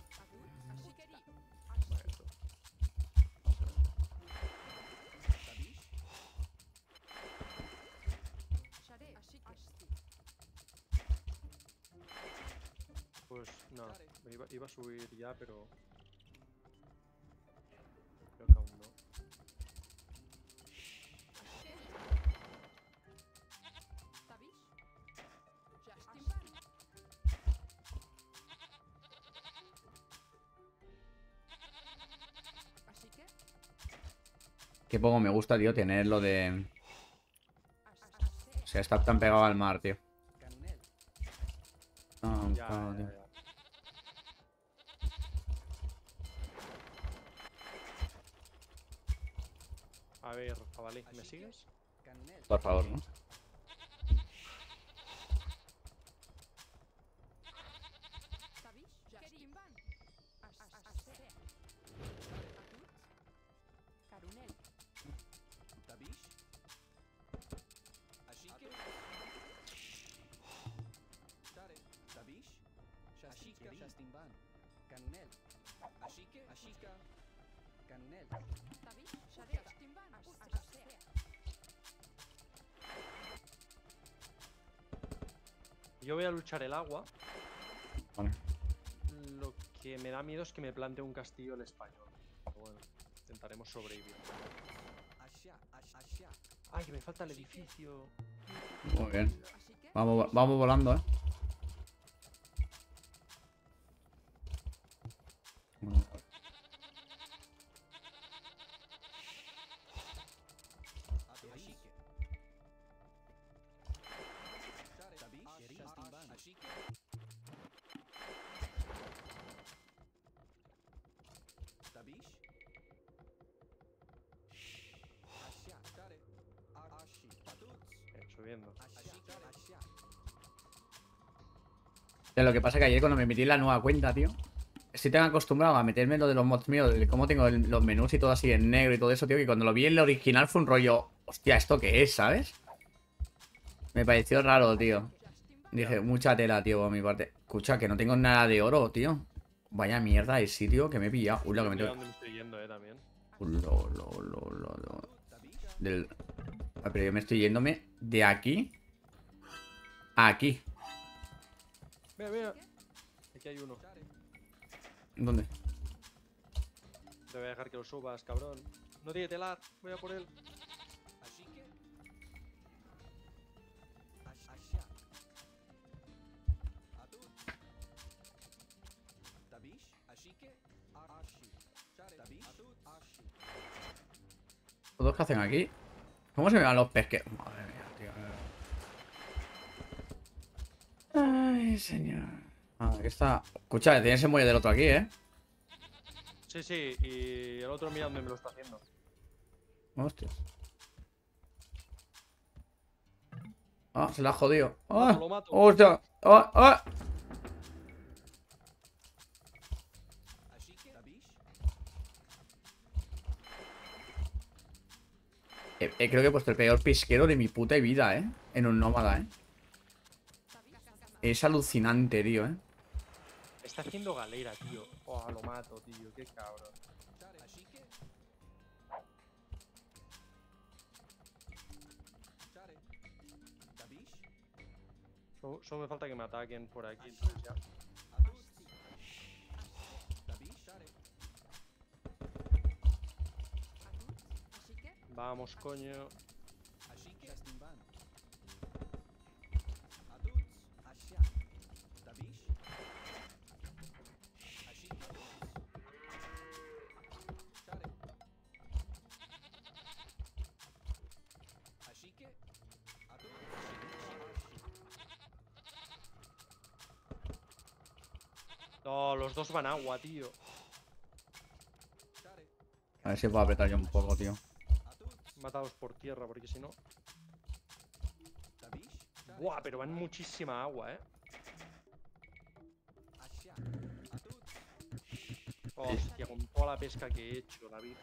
Pues no, me iba, iba a subir ya, pero creo que aún no. Qué poco me gusta, tío, tener lo de... O sea, estar tan pegado al mar, tío. Oh, Ya, oh, ya, tío. ya. A ver, jabalí, ¿me sigues? Por favor, ¿no? Yo voy a luchar el agua. Vale. Lo que me da miedo es que me plante un castillo el español. Pero bueno, intentaremos sobrevivir. Ay, que me falta el edificio. Muy bien. Vamos, vamos volando, eh. subiendo. Tío, lo que pasa es que ayer cuando me metí en la nueva cuenta, tío, estoy tan acostumbrado a meterme lo de los mods míos, de cómo tengo el- los menús y todo así en negro y todo eso, tío, que cuando lo vi en la original fue un rollo, hostia, ¿esto qué es, sabes? Me pareció raro, tío. Dije, mucha tela, tío, por mi parte. Escucha, que no tengo nada de oro, tío. Vaya mierda de sitio que me he pillado. Uy, lo que me Mira tengo... dónde me estoy yendo, eh, también. Uy, lo, lo, lo, lo, lo. Del... Ah, pero yo me estoy yéndome de aquí a aquí. Mira, mira. Aquí hay uno. ¿Dónde? Te voy a dejar que lo subas, cabrón. No tiene telar, voy a por él. ¿Los dos que hacen aquí? ¿Cómo se me van los pesqueros? Madre mía, tío. Ay, señor. Ah, aquí está. Escucha, tiene ese muelle del otro aquí, ¿eh? Sí, sí, y el otro mira dónde me lo está haciendo. Hostias. Ah, se la ha jodido. Lo mato, ¡Ah! lo mato. ¡Hostia! ¡Ah! ¡Ah! Eh, eh, creo que he puesto el peor pisquero de mi puta vida, ¿eh? En un nómada, ¿eh? Es alucinante, tío, ¿eh? Está haciendo galera, tío. Oh, lo mato, tío. Qué cabrón. Solo, solo me falta que me ataquen por aquí. Entonces ya. Vamos, coño. No, los dos van agua, tío. A ver si puedo apretar yo un poco, tío. Matados por tierra, porque si no. Buah, pero van muchísima agua, eh. Hostia, con toda la pesca que he hecho, David.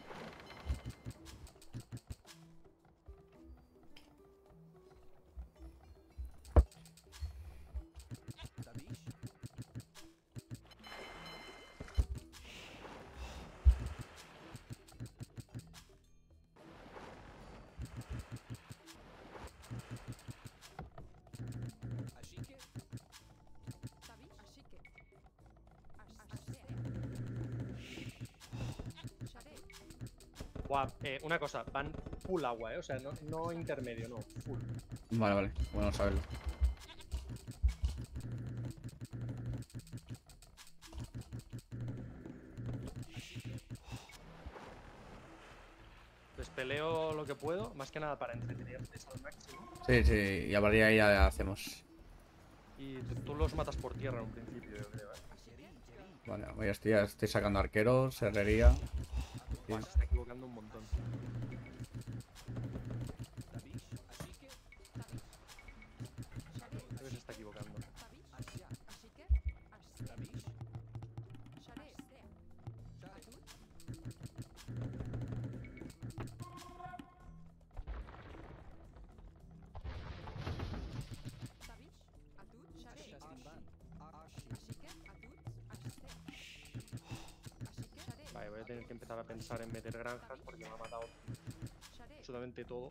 Buah, eh, una cosa, van full agua, eh. O sea, no, no intermedio, no, full. Vale, vale. Bueno saberlo. Les peleo lo que puedo, más que nada para entretenerles al máximo. Sí, sí. Y a partir de ahí ya hacemos. Y tú, tú los matas por tierra en un principio, yo creo, eh. Vale, voy a estoy, ya estoy sacando arqueros, herrería. Buah, se está equivocando un montón. Creo que se está equivocando. Vale, voy a tener que empezar a pensar en meter granjas porque me ha matado absolutamente todo.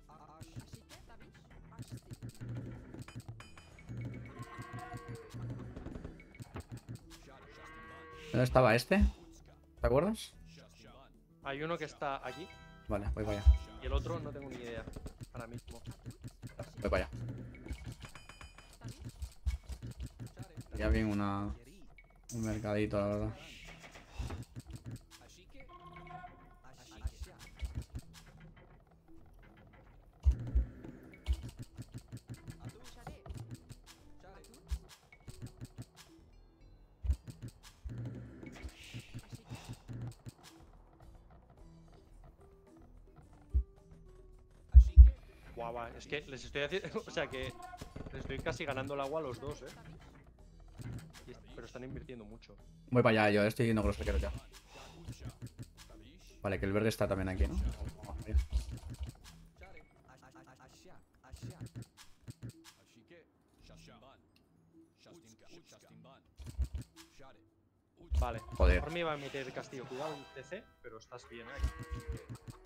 ¿Dónde estaba este? ¿Te acuerdas? Hay uno que está aquí Vale, voy para allá. y el otro no tengo ni idea ahora mismo. Voy para allá. Ya bien una... un mercadito, la verdad. Buah, buah, es que les estoy haciendo. O sea que les estoy casi ganando el agua a los dos, eh. Y es- pero están invirtiendo mucho. Voy para allá, yo estoy yendo con los arqueros ya. Vale, que el verde está también aquí, ¿no? Vale. Joder. Por mí va a meter Castillo. Cuidado en T C, pero estás bien ahí.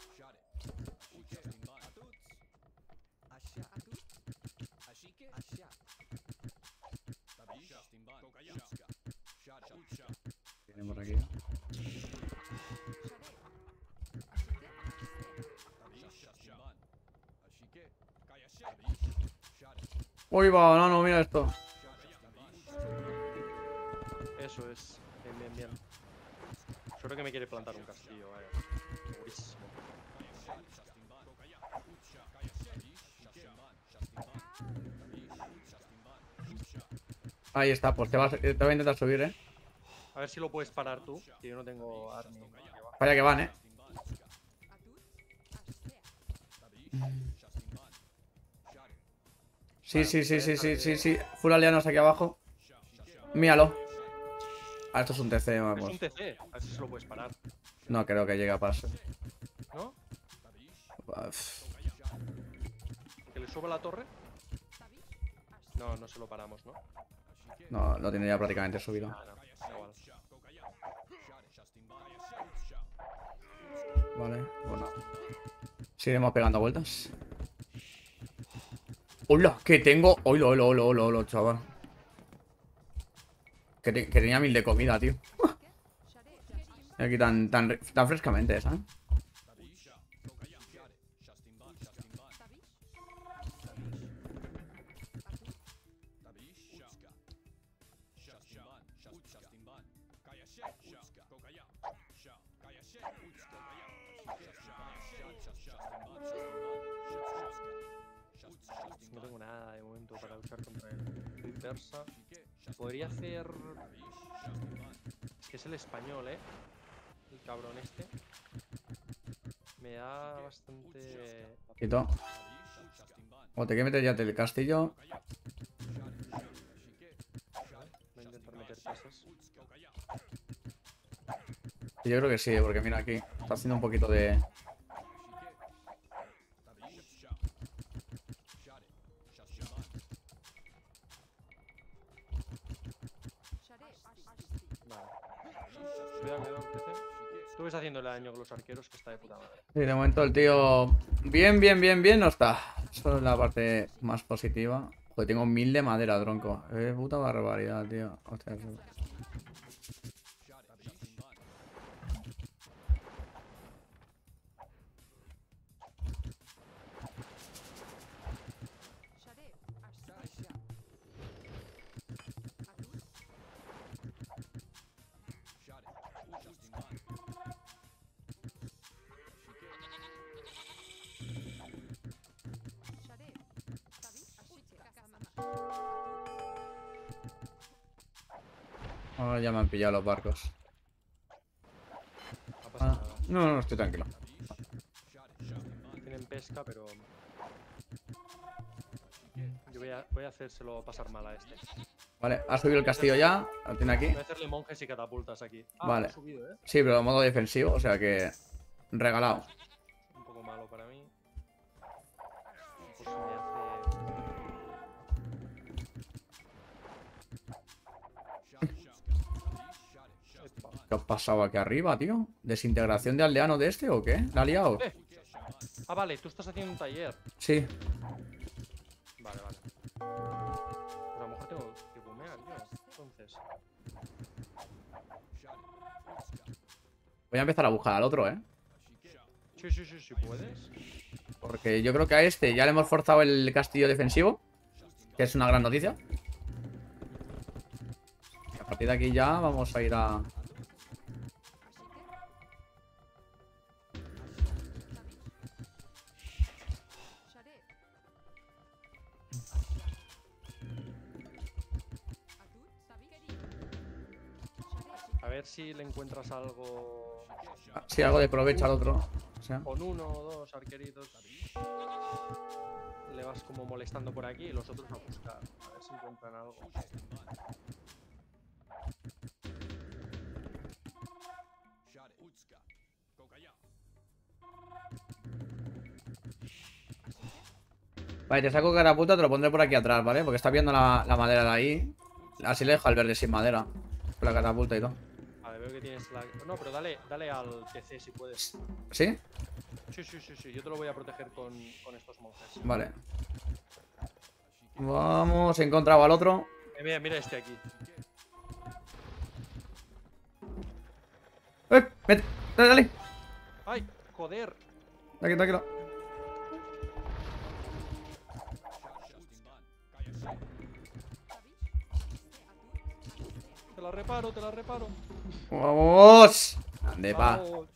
Vienen por aquí. Uy, va, no, no, mira esto. Eso es. Bien, bien, bien. Seguro que me quiere plantar un castillo, vaya. Segurísimo. Ahí está, pues te, vas, te voy a intentar subir, eh. A ver si lo puedes parar tú, que yo no tengo army aquí abajo. Vaya que van, eh. Sí, sí, sí, sí, sí, sí, sí. Full aldeanos aquí abajo. Míralo. Ah, esto es un T C, Es vamos. un T C, a ver si se lo puedes parar. No creo que llegue a paso. ¿No? Uf. ¿Que le suba la torre? No, no se lo paramos, ¿no? No, lo tiene ya prácticamente subido. Ah, no, da igual. Vale, bueno. Seguiremos pegando vueltas. ¡Hola! Que tengo. ¡Hola, hola, hola, hola, hola, chaval! Que, te- que tenía mil de comida, tío. Aquí tan, tan, re- tan frescamente, ¿sabes? No tengo nada de momento para luchar contra él. Soy persa. Podría hacer... Es que es el español, ¿eh? El cabrón este. Me da bastante... Quito. O te quieres meter ya el castillo. Voy a intentar meter casas. Yo creo que sí, porque mira aquí. Está haciendo un poquito de. Vale. Cuidado, cuidado, T C. Tú ves haciéndole daño con los arqueros, que está de puta madre. Sí, de momento el tío. Bien, bien, bien, bien no está. Eso es la parte más positiva. Joder, tengo mil de madera, tronco. Eh, puta barbaridad, tío. Hostia, eso- Ahora ya me han pillado los barcos. No pasa Ah, nada. no, no, estoy tranquilo. Tienen pesca, pero... Yo voy a, voy a hacérselo pasar mal a este. Vale, ha subido el castillo ya. Lo tiene aquí. Voy a hacerle monjes y catapultas aquí. Ah, Vale. ha subido, ¿eh? Sí, pero en modo defensivo, o sea que. Regalado. Un poco malo para mí. Pues se me hace... Epa. ¿Qué ha pasado aquí arriba, tío? ¿Desintegración de aldeano de este o qué? ¿La ha liado? Eh. Ah, vale, tú estás haciendo un taller. Sí. Vale, vale. Pues a lo mejor tengo que bumear yo. Entonces. Voy a empezar a buscar al otro, ¿eh? Sí, sí, sí, sí, puedes. Porque yo creo que a este ya le hemos forzado el castillo defensivo. Que es una gran noticia. Y a partir de aquí ya vamos a ir a... A ver si le encuentras algo. Sí, algo de provecho al otro. O sea, Con uno o dos arqueritos. como molestando por aquí y los otros a buscar. A ver si encuentran algo. Vale, te saco catapulta, te lo pondré por aquí atrás, ¿vale? Porque está viendo la, la madera de ahí. Así le dejo al verde sin madera. Con la catapulta y todo. Vale, veo que tienes la... No, pero dale, dale al T C si puedes. ¿Sí? Sí, sí, sí, sí. Yo te lo voy a proteger con, con estos monjes. Vale. Vamos, he encontrado al otro. Eh, mira, mira este aquí. ¡Eh! ¡Vete! ¡Dale, dale! ¡Ay! ¡Joder! Tranquilo, tranquilo. Te la reparo, te la reparo. ¡Vamos! Ande, pa. Vamos.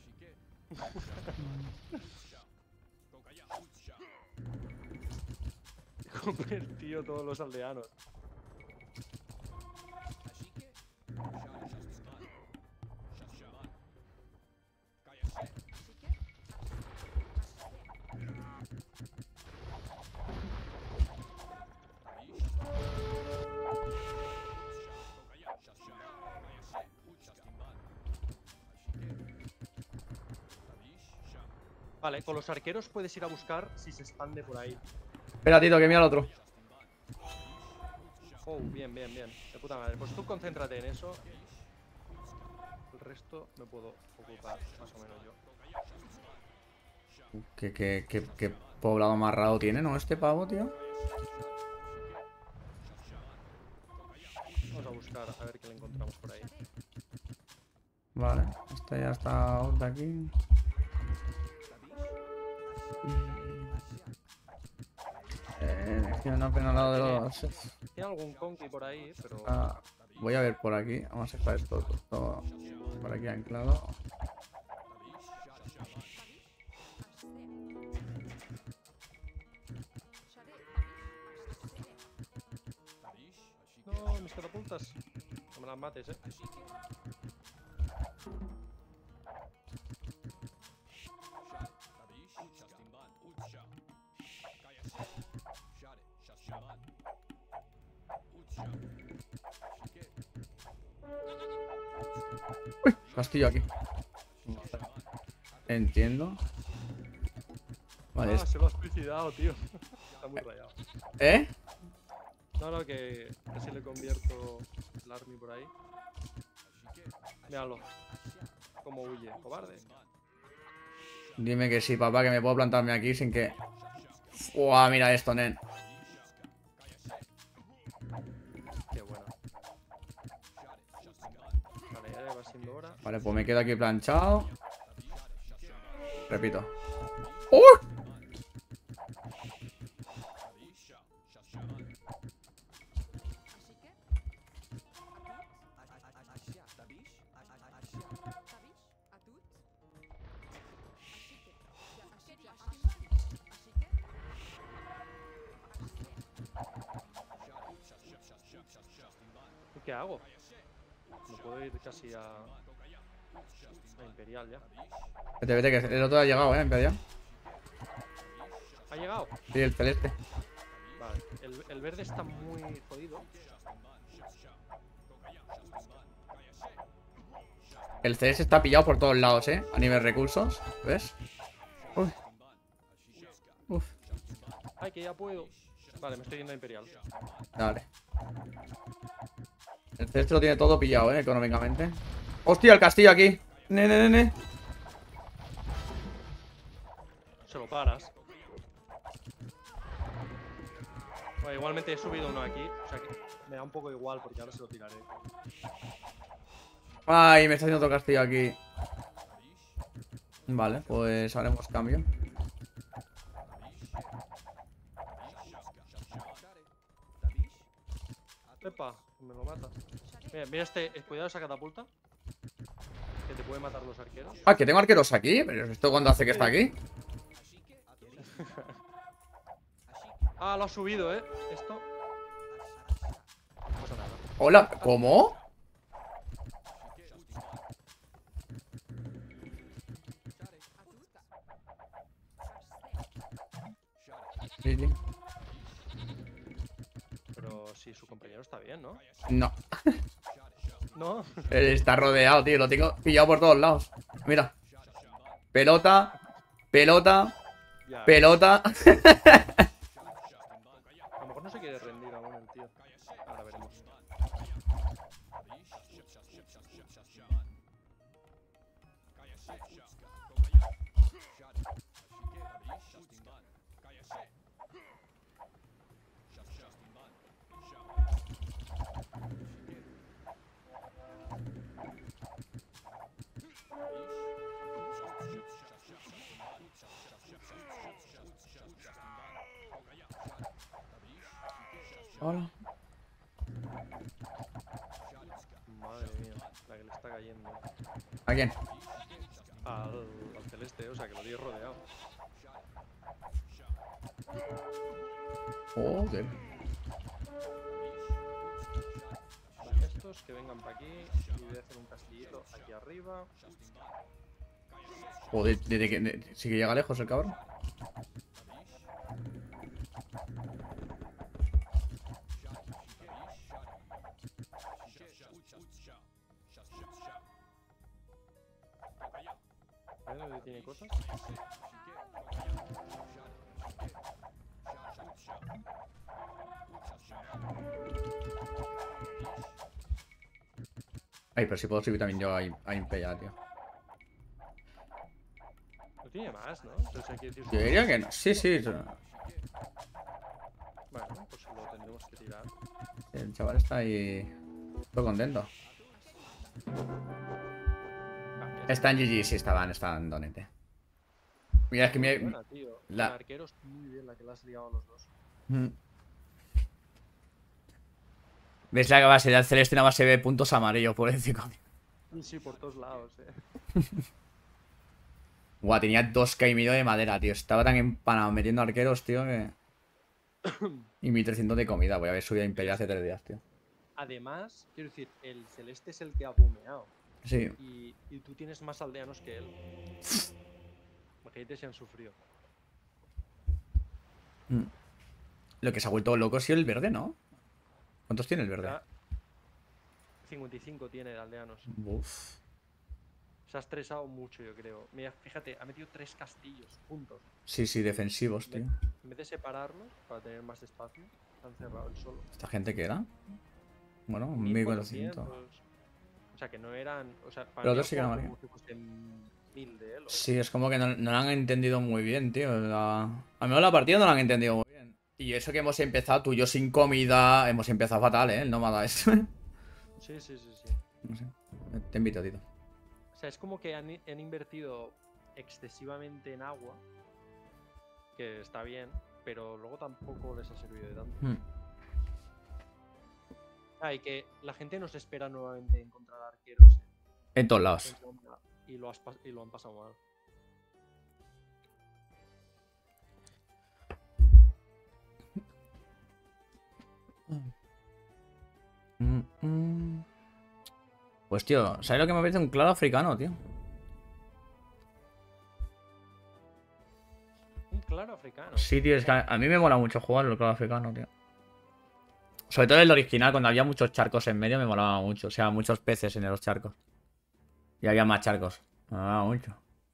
Convertido todos los aldeanos. Vale, con los arqueros puedes ir a buscar si se expande por ahí. Espera, Tito, que mira al otro. Oh, bien, bien, bien. De puta madre. Pues tú concéntrate en eso. El resto me puedo ocupar, más o menos yo. ¿Qué, qué, qué, qué poblado más raro tiene, ¿no? Este pavo, tío. Vamos a buscar a ver qué le encontramos por ahí. Vale, este ya está de aquí. Eh, es que no pena al lado de los... Tiene algún conky por ahí, pero... Ah, voy a ver por aquí. Vamos a dejar esto todo por aquí anclado. No, mis catapultas. No me las mates, eh. Uy, castillo aquí. Entiendo. Vale, Ah, es- se lo has suicidado, tío. Está muy rayado. ¿Eh? No, no, que, que si le convierto el army por ahí. Míralo. Cómo huye, cobarde. Dime que sí, papá, que me puedo plantarme aquí sin que... ¡Uah! Mira esto, nen. Qué bueno. Vale, ya va siendo hora. Vale, pues me quedo aquí planchado. Repito. ¡Uh! ¿Y qué hago? Me puedo ir casi a... a Imperial ya. Vete, vete, que el otro ha llegado, ¿eh? Imperial. ¿Ha llegado? Sí, el celeste. Vale. El, el verde está muy jodido. El C S está pillado por todos lados, ¿eh? A nivel recursos. ¿Ves? Uf. Uf. Ay, que ya puedo. Vale, me estoy yendo a Imperial. Dale. El C S lo tiene todo pillado, ¿eh? Económicamente. ¡Hostia, el castillo aquí! ¡Ne, ne, ne, ne! Se lo paras. Bueno, igualmente he subido uno aquí. O sea que me da un poco igual porque ahora se lo tiraré. ¡Ay! Me está haciendo otro castillo aquí. Vale, pues haremos cambio. Epa, me lo mata. Mira, mira este. eh, Cuidado esa catapulta. Que te puede matar los arqueros. Ah, que tengo arqueros aquí. ¿Pero esto cuándo hace que está aquí? Ah, lo ha subido, eh. Esto. No pasa nada. Hola, ¿cómo? Sí, sí. si su compañero está bien, ¿no? No. No. Él está rodeado, tío. Lo tengo pillado por todos lados. Mira. Pelota. Pelota. Ya, Pelota. a lo mejor no se quiere rendir aún el tío. Ahora veremos. Hola. Madre mía, la que le está cayendo. ¿A quién? Al, al celeste, o sea que lo tienes rodeado. Joder. Vale, estos que vengan para aquí y voy a hacer un castillito aquí arriba. Joder, desde que de- sí que llega lejos el cabrón. A ver dónde tiene cosas. Ay, pero si puedo subir también yo a, a Impeya, tío. No tiene más, ¿no? Entonces hay que decir. Yo diría que no. Sí, sí. Bueno, pues lo tendremos que tirar. El chaval está ahí. Todo contento. Vale, Está en G G, sí, estaban, estaban donete. Mira, es que muy me. buena, tío. la- Con arqueros, muy bien la que la has liado a los dos. Mm. ¿Ves la base del celeste? Nada más se ve puntos amarillos por encima. Y sí, por todos lados, eh. Buah, tenía dos K y medio de madera, tío. Estaba tan empanado metiendo arqueros, tío, que. Y mil trescientos de comida. Voy a haber subido a Imperia hace tres días, tío. Además, quiero decir, el celeste es el que ha bumeado. Sí. Y, y tú tienes más aldeanos que él. Imagínate si han sufrido. Mm. Lo que se ha vuelto loco ha sido el verde, ¿no? ¿Cuántos tiene el verde? Ya cincuenta y cinco tiene de aldeanos. Uf. Se ha estresado mucho, yo creo. Mira, fíjate, ha metido tres castillos juntos. Sí, sí, defensivos, En tío. vez, en vez de separarlos para tener más espacio, se han cerrado el solo. ¿Esta gente qué era? Bueno, mil mil cuatrocientos. cuatrocientos. O sea, que no eran. O sea, para Pero mí otros sí que han no jugado valían. como si fuesen mil de él. Sí, es como que no, no lo han entendido muy bien, tío. La... Al menos la partida no la han entendido muy bien. Y eso que hemos empezado tú y yo sin comida, hemos empezado fatal, ¿eh? El nómada es. Sí, sí, sí, sí. No sé. Te invito, Tito. O sea, es como que han, han invertido excesivamente en agua, que está bien, pero luego tampoco les ha servido de tanto. Hmm. Ah, y que la gente nos espera nuevamente encontrar arqueros En todos en lados. Ronda y lo, has pas- y lo han pasado mal. Mm, mm. Pues, tío, ¿sabes lo que me parece un claro africano, tío? Un claro africano. Sí, tío, es que a, a mí me mola mucho jugar el claro africano, tío. Sobre todo el original, cuando había muchos charcos en medio, me molaba mucho. O sea, muchos peces en los charcos. Y había más charcos. Me molaba mucho.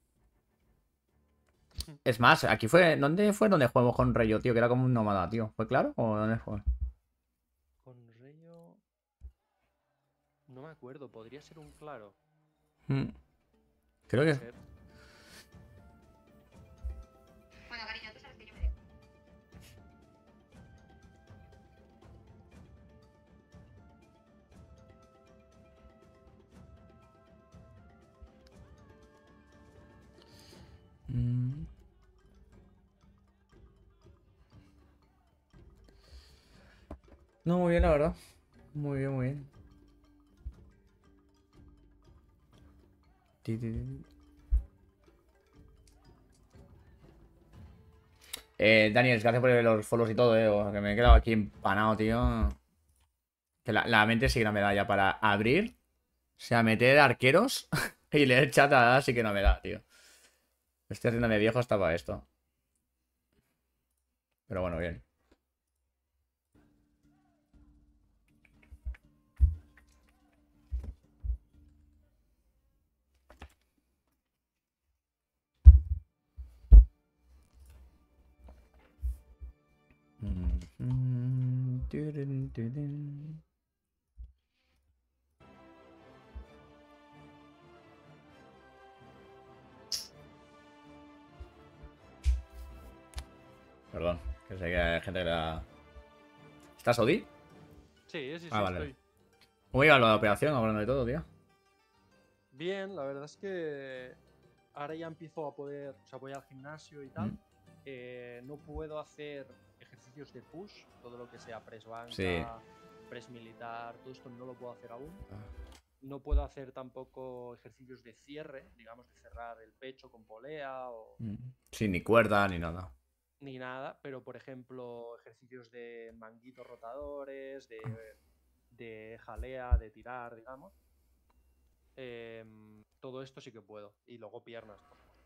Es más, aquí fue. ¿Dónde fue donde jugamos con Rayo, tío? Que era como un nómada, tío. ¿Fue claro? ¿O dónde fue? Con Rayo. No me acuerdo, podría ser un claro. Mm. Creo Puede que. ser. Bueno, cariño, tú sabes que yo me dejo. Mm. No, muy bien, la verdad. Muy bien, muy bien. Ti, ti, ti. Eh, Daniel, gracias por los follows y todo, eh. o- Que me he quedado aquí empanado, tío. Que la, la mente sí que no me da ya para abrir. O sea, meter arqueros y leer chat, así que no me da, tío. Estoy haciéndome viejo hasta para esto. Pero bueno, bien. Mm, turun, turun. Perdón, que sé que hay gente que la... ¿Estás Odi? Sí, sí, sí, Ah, vale. estoy. ¿Cómo iba lo de la operación? Hablando de todo, tío. Bien, la verdad es que ahora ya empiezo a poder, o sea, voy al gimnasio y tal. Mm. Eh, no puedo hacer ejercicios de push, todo lo que sea press banca, Sí. press militar, todo esto no lo puedo hacer aún. Ah. No puedo hacer tampoco ejercicios de cierre, digamos, de cerrar el pecho con polea o Mm. Sí, ni cuerda ni nada. ni nada, pero por ejemplo, ejercicios de manguitos rotadores, de, de jalea, de tirar, digamos. Em, todo esto sí que puedo. Y luego piernas, por supuesto.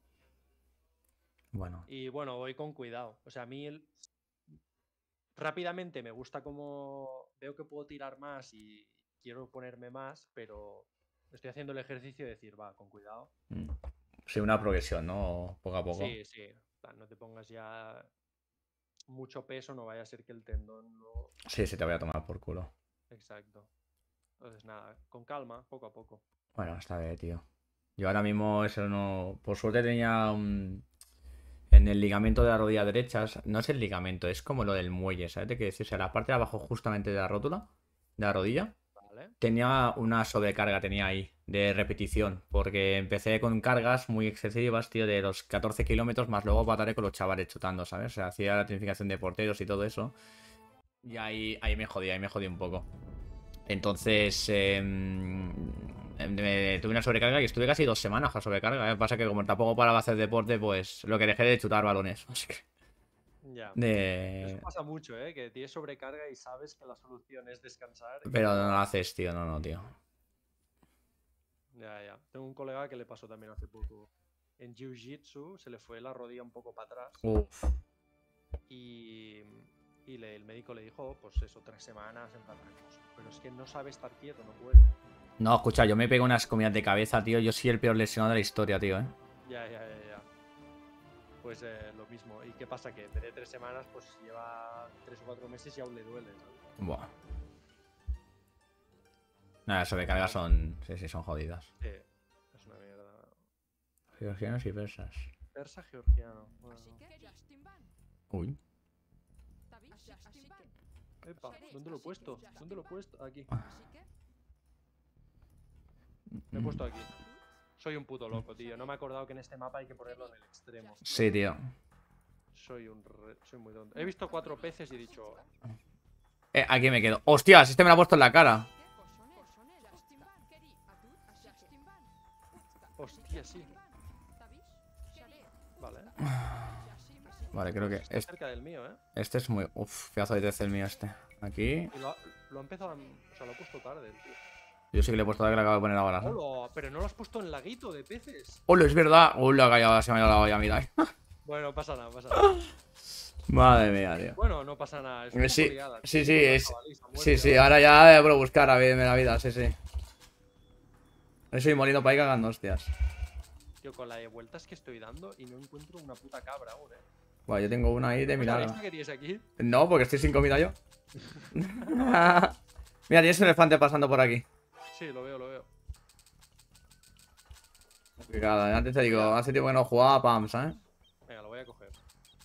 Bueno. Y bueno, voy con cuidado. O sea, a mí el- rápidamente me gusta como veo que puedo tirar más y quiero ponerme más, pero estoy haciendo el ejercicio de decir, va, con cuidado. Mm. Sí, una progresión, ¿no? Poco a poco. Sí, sí. En plan, no te pongas ya mucho peso, no vaya a ser que el tendón lo... Sí, se te voy a tomar por culo. Exacto. Entonces nada, con calma, poco a poco. Bueno, está bien, tío. Yo ahora mismo eso no... Por suerte tenía un... En el ligamento de la rodilla derecha, no es el ligamento, es como lo del muelle, ¿sabes? De que decir, o sea, la parte de abajo justamente de la rótula, de la rodilla, Vale. tenía una sobrecarga, tenía ahí, de repetición, porque empecé con cargas muy excesivas, tío, de los catorce kilómetros, más luego pataré con los chavales chutando, ¿sabes? O sea, hacía la tecnificación de porteros y todo eso, y ahí, ahí me jodí, ahí me jodí un poco. Entonces, eh, me tuve una sobrecarga y estuve casi dos semanas con sobrecarga. ¿eh? Pasa que como tampoco paraba a hacer deporte, pues lo que dejé de chutar balones. Así que... Ya. De... Eso pasa mucho, ¿eh? Que tienes sobrecarga y sabes que la solución es descansar. y Pero no lo haces, tío, no, no, tío. Ya, ya. Tengo un colega que le pasó también hace poco. En Jiu-Jitsu se le fue la rodilla un poco para atrás. Uf. Y, y le- el médico le dijo, pues eso, tres semanas en plan reposo. Pero es que no sabe estar quieto, no puede. No, escucha, yo me pego unas comidas de cabeza, tío. Yo soy el peor lesionado de la historia, tío, ¿eh? Ya, ya, ya, ya. Pues eh, lo mismo. ¿Y qué pasa? Que en vez de tres semanas, pues lleva tres o cuatro meses y aún le duele, ¿sabes? Buah. Nada, las sobrecargas son... Sí, sí, son jodidas. Sí, es una mierda. Georgianos y persas. Persa georgiano. Bueno. Uy. Epa, ¿dónde lo he puesto? ¿Dónde lo he puesto? Aquí. Me he Mm. puesto aquí. Soy un puto loco, tío. No me he acordado que en este mapa hay que ponerlo en el extremo. Sí, tío. Soy un re- soy muy tonto. He visto cuatro peces y he dicho, Eh, aquí me quedo. ¡Hostias! Este me lo ha puesto en la cara. hostia, sí. Vale. Vale, creo que Está este, cerca del mío, ¿eh? este es muy... Uf, pedazo de tez el mío este. Aquí. Y lo ha, lo ha empezado a... O sea, lo he puesto tarde, el tío. Yo sí que le he puesto la que le acabo de poner ahora. ¿no? ¡Hola! Pero no lo has puesto en laguito de peces. ¡Hola, es verdad! ¡Hola, callado! Se me ha ido la olla, mira. Bueno, no pasa nada, pasa nada. Madre mía, tío. Bueno, no pasa nada. Es un Eh, poco Sí, liada, sí, tío. sí, Una es- jabalí se ha muerto Sí, y sí, ahora- ahora ya voy a por buscar a verme la vida, sí, sí. Eso y moliendo para ahí cagando, hostias. Tío, con la de vueltas que estoy dando y no encuentro una puta cabra aún, ¿eh? Bueno, yo tengo una ahí de ¿Has visto milagro. que tienes aquí? No, porque estoy sin comida yo. Mira, tienes un elefante pasando por aquí. Sí, lo veo, lo veo. Claro, antes te digo, hace tiempo que no jugaba a P A M, ¿sabes? Venga, lo voy a coger.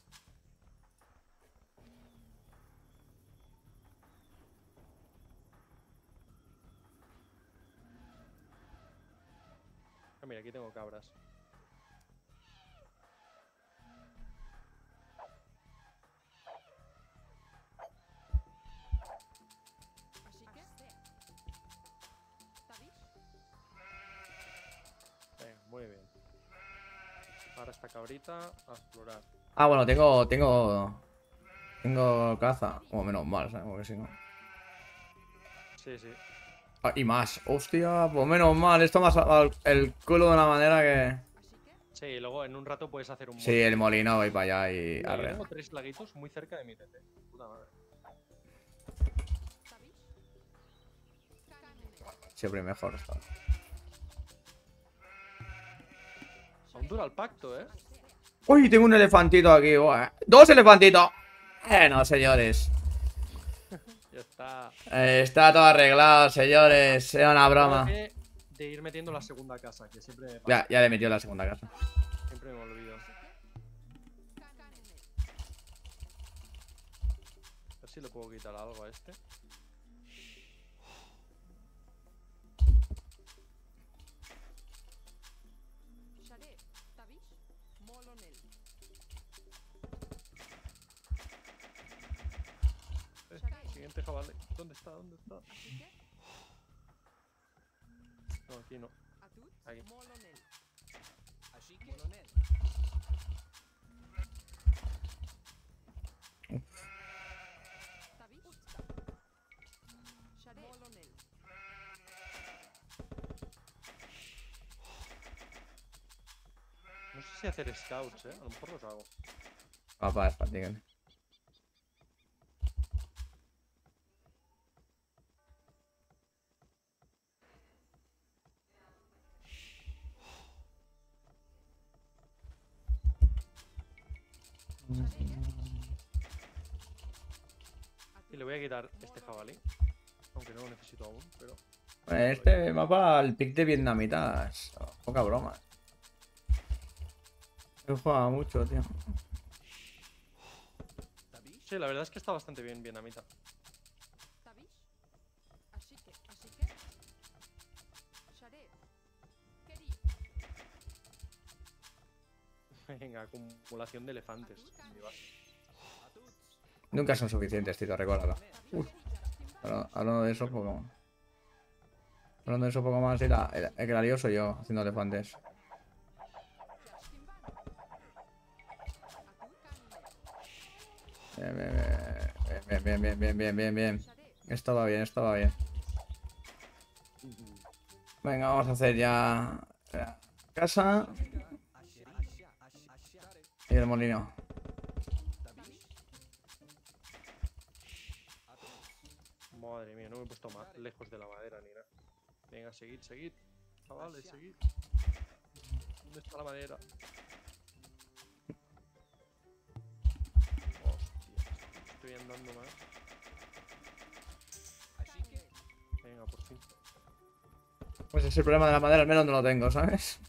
Ah, mira, aquí tengo cabras. Venga, muy bien. Ahora esta cabrita a explorar. Ah, bueno, tengo, tengo... Tengo caza. O menos mal, ¿sabes? Porque si no... Sí, sí. Ah, y más. Hostia, pues menos mal. Esto me ha salvado el culo de una manera que... Sí, y luego en un rato puedes hacer un Sí, el molino voy para allá y... Mira, yo arre. tengo tres laguitos muy cerca de mi T T. Puta madre. Siempre mejor está. Aún dura el pacto, ¿eh? Uy, tengo un elefantito aquí. buah. ¡Dos elefantitos! Bueno, señores. Ya está. Eh, está todo arreglado, señores. Era una broma. Tengo que de ir metiendo la segunda casa, que siempre me pasa. Ya, ya le metió la segunda casa. Siempre me olvido. A ver si le puedo quitar algo a este. Eh, siguiente jabalí. ¿Dónde está? ¿Dónde está? No, aquí no. Aquí. No sé si hacer scouts, eh. A lo mejor los hago. Papá, espatígame. Y le voy a quitar este jabalí. Aunque no lo necesito aún, pero. Este mapa, el pick de vietnamitas. Poca broma. He jugado mucho, tío. Sí, la verdad es que está bastante bien, vietnamita. Venga, acumulación de elefantes. Ahí va. Nunca son suficientes, tío, recuérdalo. Uy. Habla- Hablando de eso, Pokémon. Hablando de eso, Pokémon, sí, la- el, el que la lío soy yo, haciendo elefantes. Bien, bien, bien, bien, bien, bien, bien, bien, bien. Esto va bien, esto va bien. Venga, vamos a hacer ya la casa y el molino. Madre mía, no me he puesto más lejos de la madera ni nada. Venga, seguid, seguid. Chavales, seguid. ¿Dónde está la madera? Hostia, estoy andando más. Venga, por fin. Pues ese problema de la madera al menos no lo tengo, ¿sabes?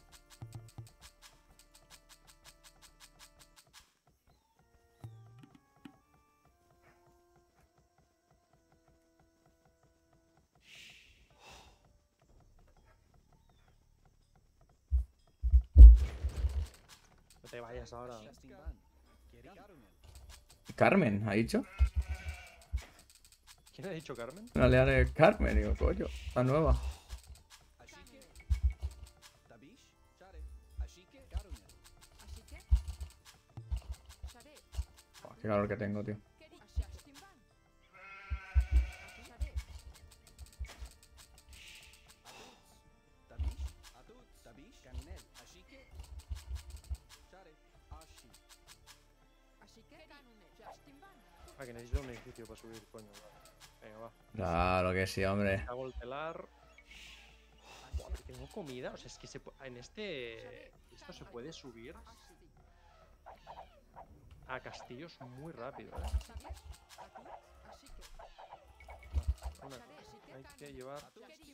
No te vayas ahora. Carmen, ¿ha dicho? ¿Quién ha dicho Carmen? Una leal de Carmen, digo, coño, la nueva. Oh, qué calor que tengo, tío. Ah, que necesito un edificio para subir, coño. Vale. Venga, va. Claro que sí, hombre. Hago el telar. Buah, pero tengo comida. O sea, es que se pu- en este. Esto se puede subir a castillos muy rápido, ¿eh? Una cosa, hay que llevar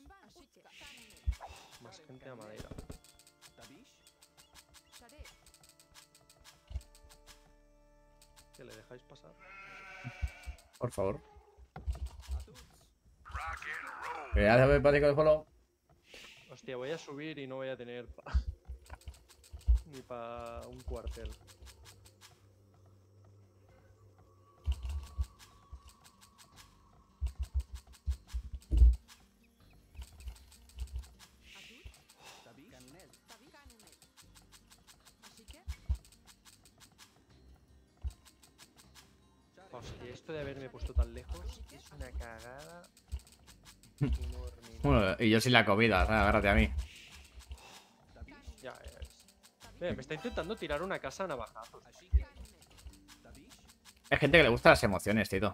más gente a madera. ¿Que le dejáis pasar? Por favor. Que ya se ve pático de follow. Hostia, voy a subir y no voy a tener pa- ni para un cuartel. Hostia, esto de haberme puesto tan lejos es una cagada enorme. Bueno, y yo sin la comida, ¿sabes? Agárrate a mí. Ya, ya ves. Mira, me está intentando tirar una casa a navajazos. Hay gente que le gustan las emociones, Tito.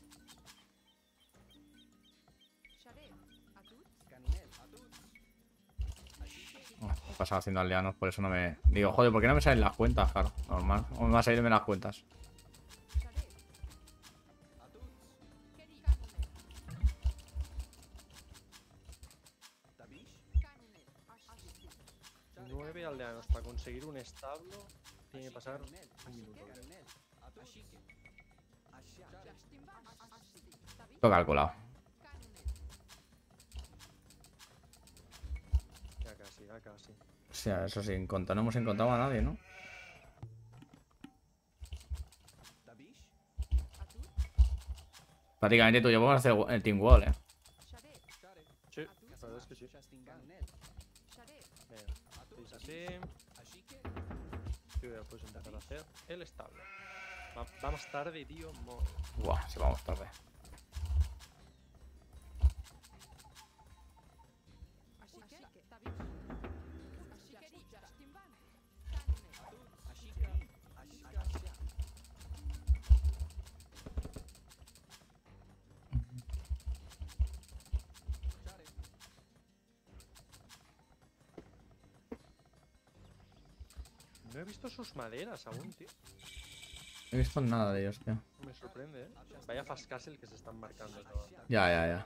Oh, he pasado haciendo aldeanos, por eso no me... Digo, joder, ¿por qué no me salen las cuentas? Claro, normal. ¿Cómo me va a salirme las cuentas? hay aldeanos para conseguir un establo, tiene que pasar un minuto. Todo calculado. Ya casi, ya casi. O sea, eso sin contar, no hemos encontrado a nadie, ¿no? Prácticamente tú y yo vamos a hacer el team wall, eh. Sí, la verdad es que sí. Venga, hacéis así. Y voy a pues empezar a hacer el establo. Va, va más tarde, tío. Mo- Buah, si vamos tarde. No he visto sus maderas aún, tío. No he visto nada de ellos, tío. Me sorprende, ¿eh? Vaya fast castle que se están marcando todo. Ya, ya, ya.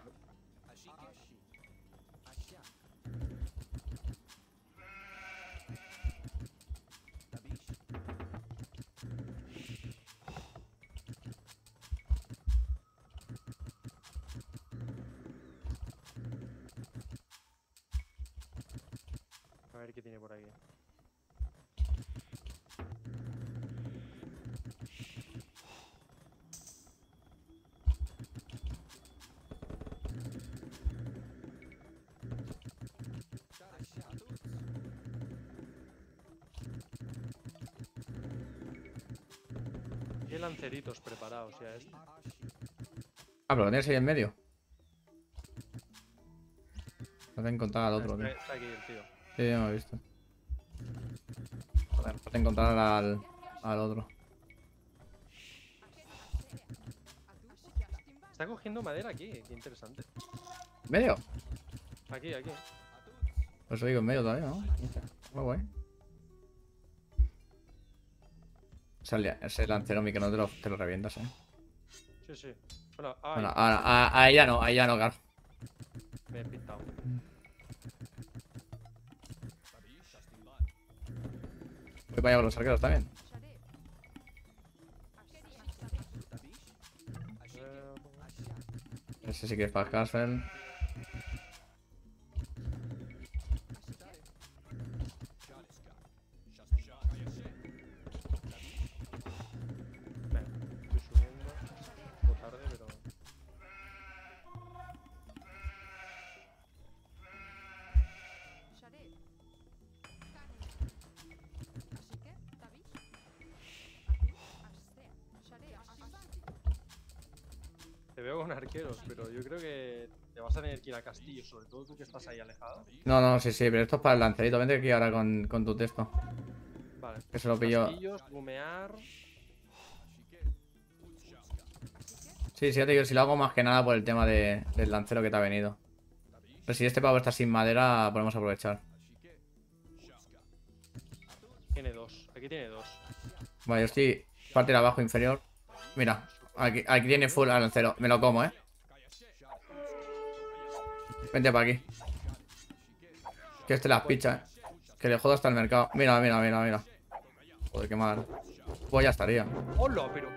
A ver qué tiene por aquí. Qué lanceritos preparados ya esto. Ah, pero lo tienes ahí en medio. No te he encontrado al otro, tío. Está, está aquí el tío. Sí, ya me he visto. Joder, no te he encontrado al, al otro. Está cogiendo madera aquí, qué interesante. ¿Medio? Aquí, aquí. Pues lo digo en medio todavía, ¿no? Muy guay. Ese, ese lanceromi que no te lo, te lo revientas, eh. Sí, sí. Bueno, ay, Bueno, ahora, a, a ella no, a ella no, claro. me he pintado. Voy para allá con los arqueros también. Eh, Ese sí que es para Castle. Venga, estoy subiendo. Un poco tarde, pero. Te veo con arqueros, pero yo creo que te vas a tener que ir a castillo, sobre todo tú que estás ahí alejado. No, no, sí, sí, pero esto es para el lancerito. Vente aquí ahora con, con tu texto. Vale. Que se lo pillo. Castillos, bumear. Sí, sí, ya te digo, si lo hago más que nada por el tema de, del lancero que te ha venido. Pero si este pavo está sin madera, podemos aprovechar. Tiene dos. Aquí tiene dos. Vale, yo estoy parte de abajo inferior. Mira, aquí, aquí tiene full al lancero. Me lo como, eh. Vente para aquí. Que este las picha, eh. Que le jodo hasta el mercado. Mira, mira, mira, mira. Joder, qué mal. Pues ya estaría. ¡Hola! Pero.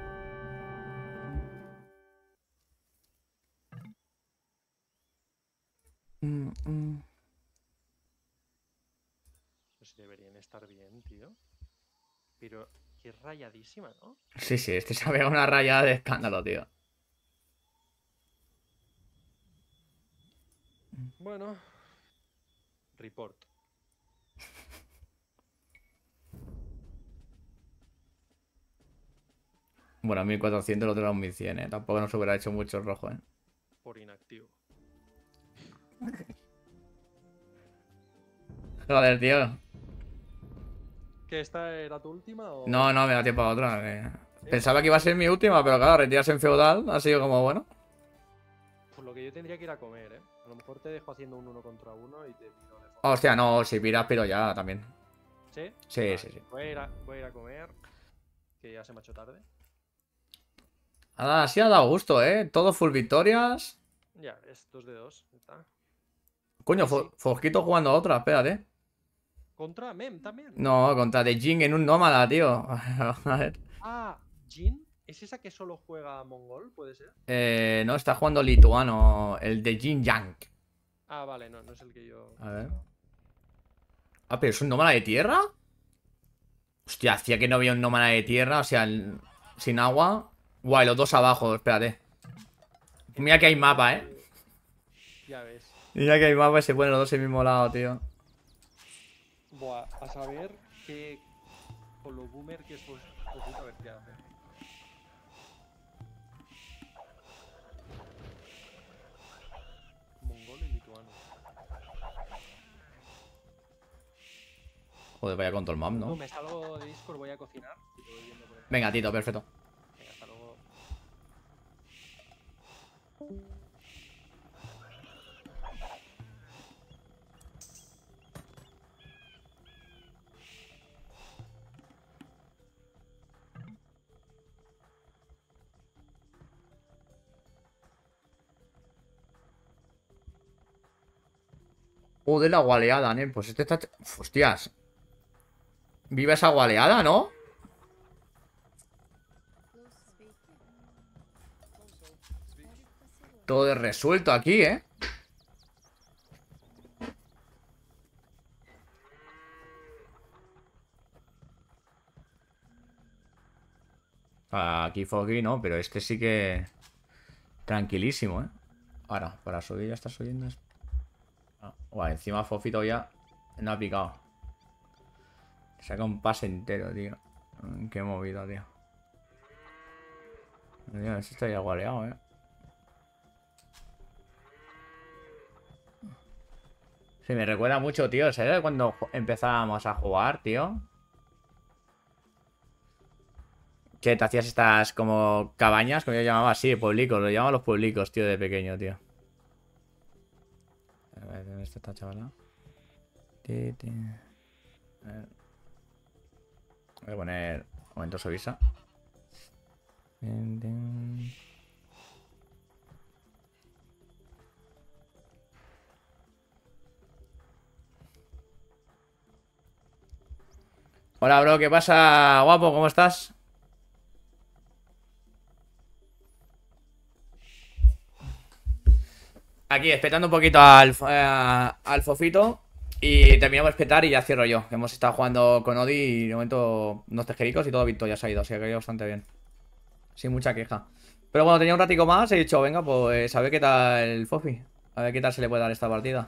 Mm, mm. Pues deberían estar bien, tío. Pero. Qué rayadísima, ¿no? Sí, sí, este se ve una rayada de escándalo, tío. Bueno. Report. Bueno, mil cuatrocientos, el otro era un mil cien, eh. Tampoco nos hubiera hecho mucho el rojo, eh. Por inactivo. Joder, tío. ¿Que esta era tu última o.? No, no, me da tiempo a otra. eh. Pensaba que iba a ser mi última, pero claro, retirarse en feudal ha sido como bueno. Por lo que yo tendría que ir a comer, ¿eh? A lo mejor te dejo haciendo un uno contra uno y te miro de fondo. Hostia, no, si piras, pero ya también. ¿Sí? Sí, Vale, sí, sí. Voy a, ir a, voy a ir a comer. Que ya se me ha hecho tarde. Ah, sí ha dado gusto, eh. Todo full victorias. Ya, es dos de dos. ya Está. Coño, Sí, sí. Fo- Fosquito jugando a otra, espérate. Contra Mem también. No, contra The Jing en un nómada, tío. A ver. Ah, Jin. ¿Es esa que solo juega mongol? ¿Puede ser? Eh, no, está jugando lituano. El de Jin Yang. Ah, vale, no, no es el que yo. A ver. Ah, pero es un nómada de tierra. Hostia, hacía que no había un nómada de tierra. O sea, el- sin agua. Guay, los dos abajo, espérate. Mira que hay mapa, eh. Ya ves. Mira que hay mapa y se ponen los dos en el mismo lado, tío. Buah, a saber que. Con lo boomer que es pues, pues, a ver qué hace. Mongol y lituano. Joder, vaya control map, No, ¿no? me salgo de Discord, voy a cocinar. Y te voy viendo por aquí. Venga, Tito, perfecto. Venga, hasta luego. Joder, la gualeada, ¿eh? Pues este está... Uf, hostias. Viva esa gualeada, ¿no? Todo de resuelto aquí, ¿eh? Aquí Foggy no, pero este sí que... Tranquilísimo, ¿eh? Ahora, para subir ya está subiendo. Ah, guau, encima Fofito ya no ha picado. Saca un pase entero, tío. Mm, Qué movida, tío. Mira, este está ya gualeado, ¿eh? Se me recuerda mucho, tío. ¿Sabes cuando ju- empezábamos a jugar, tío? Que te hacías estas como cabañas, como yo llamaba así, pueblicos. Lo llamaban los pueblicos, tío, de pequeño, tío. A ver, ¿dónde está esta chavala? Ti, ti. A ver. Voy a poner un momento Sovisa. Tin, tin. Hola, bro, ¿qué pasa, guapo? ¿Cómo estás? Aquí, espetando un poquito al, eh, al Fofito. Y terminamos de espetar y ya cierro yo. Hemos estado jugando con Odi y de momento unos tejericos y todo victoria se ha ido. Así que ha ido bastante bien. Sin mucha queja. Pero bueno, tenía un ratico más, he dicho, venga, pues a ver qué tal el Fofi. A ver qué tal se le puede dar esta partida.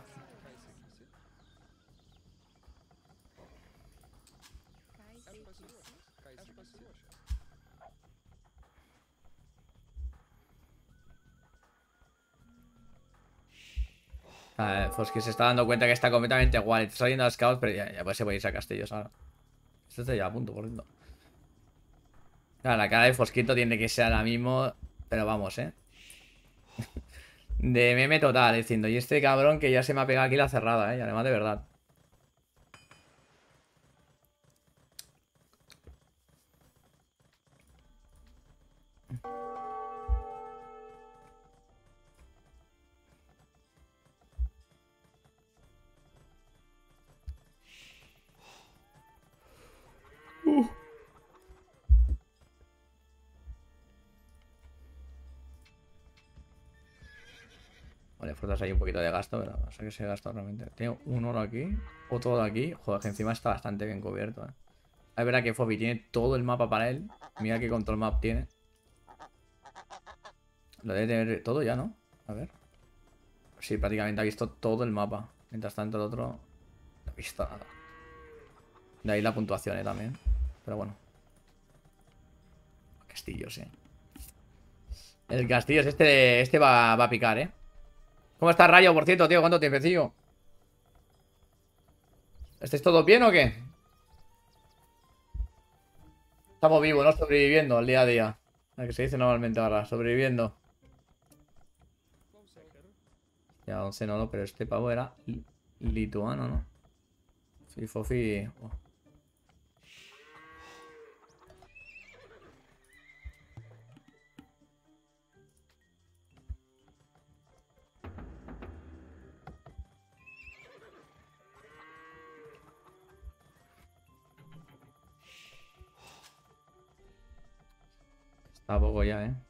Ah, pues que se está dando cuenta que está completamente igual. Está saliendo a scouts, pero ya, ya pues se puede irse a Castillos ahora. Esto está ya a punto, por cierto. Claro, la cara de Fosquito tiene que ser ahora mismo. Pero vamos, eh. De meme total, diciendo. Y este cabrón que ya se me ha pegado aquí la cerrada, eh. Y además de verdad. Vale, fuerzas ahí un poquito de gasto, pero no sé qué se gasta realmente. Tengo un oro aquí, otro de aquí. Joder, que encima está bastante bien cubierto, eh. Es verdad que Fobi tiene todo el mapa para él. Mira qué control map tiene. Lo debe tener todo ya, ¿no? A ver. Sí, prácticamente ha visto todo el mapa. Mientras tanto el otro no ha visto nada. De ahí la puntuación, eh, también. Pero bueno. Castillos, eh. El Castillos, este, este va, va a picar, eh. ¿Cómo está Rayo, por cierto, tío? ¿Cuánto tiempecillo? ¿Estáis todos bien o qué? Estamos vivos, ¿no? Sobreviviendo al día a día. La que se dice normalmente ahora, sobreviviendo. Ya once no, no, pero este pavo era li- lituano, ¿no? Sí, Fofi. Oh. Tampoco ya, ¿eh?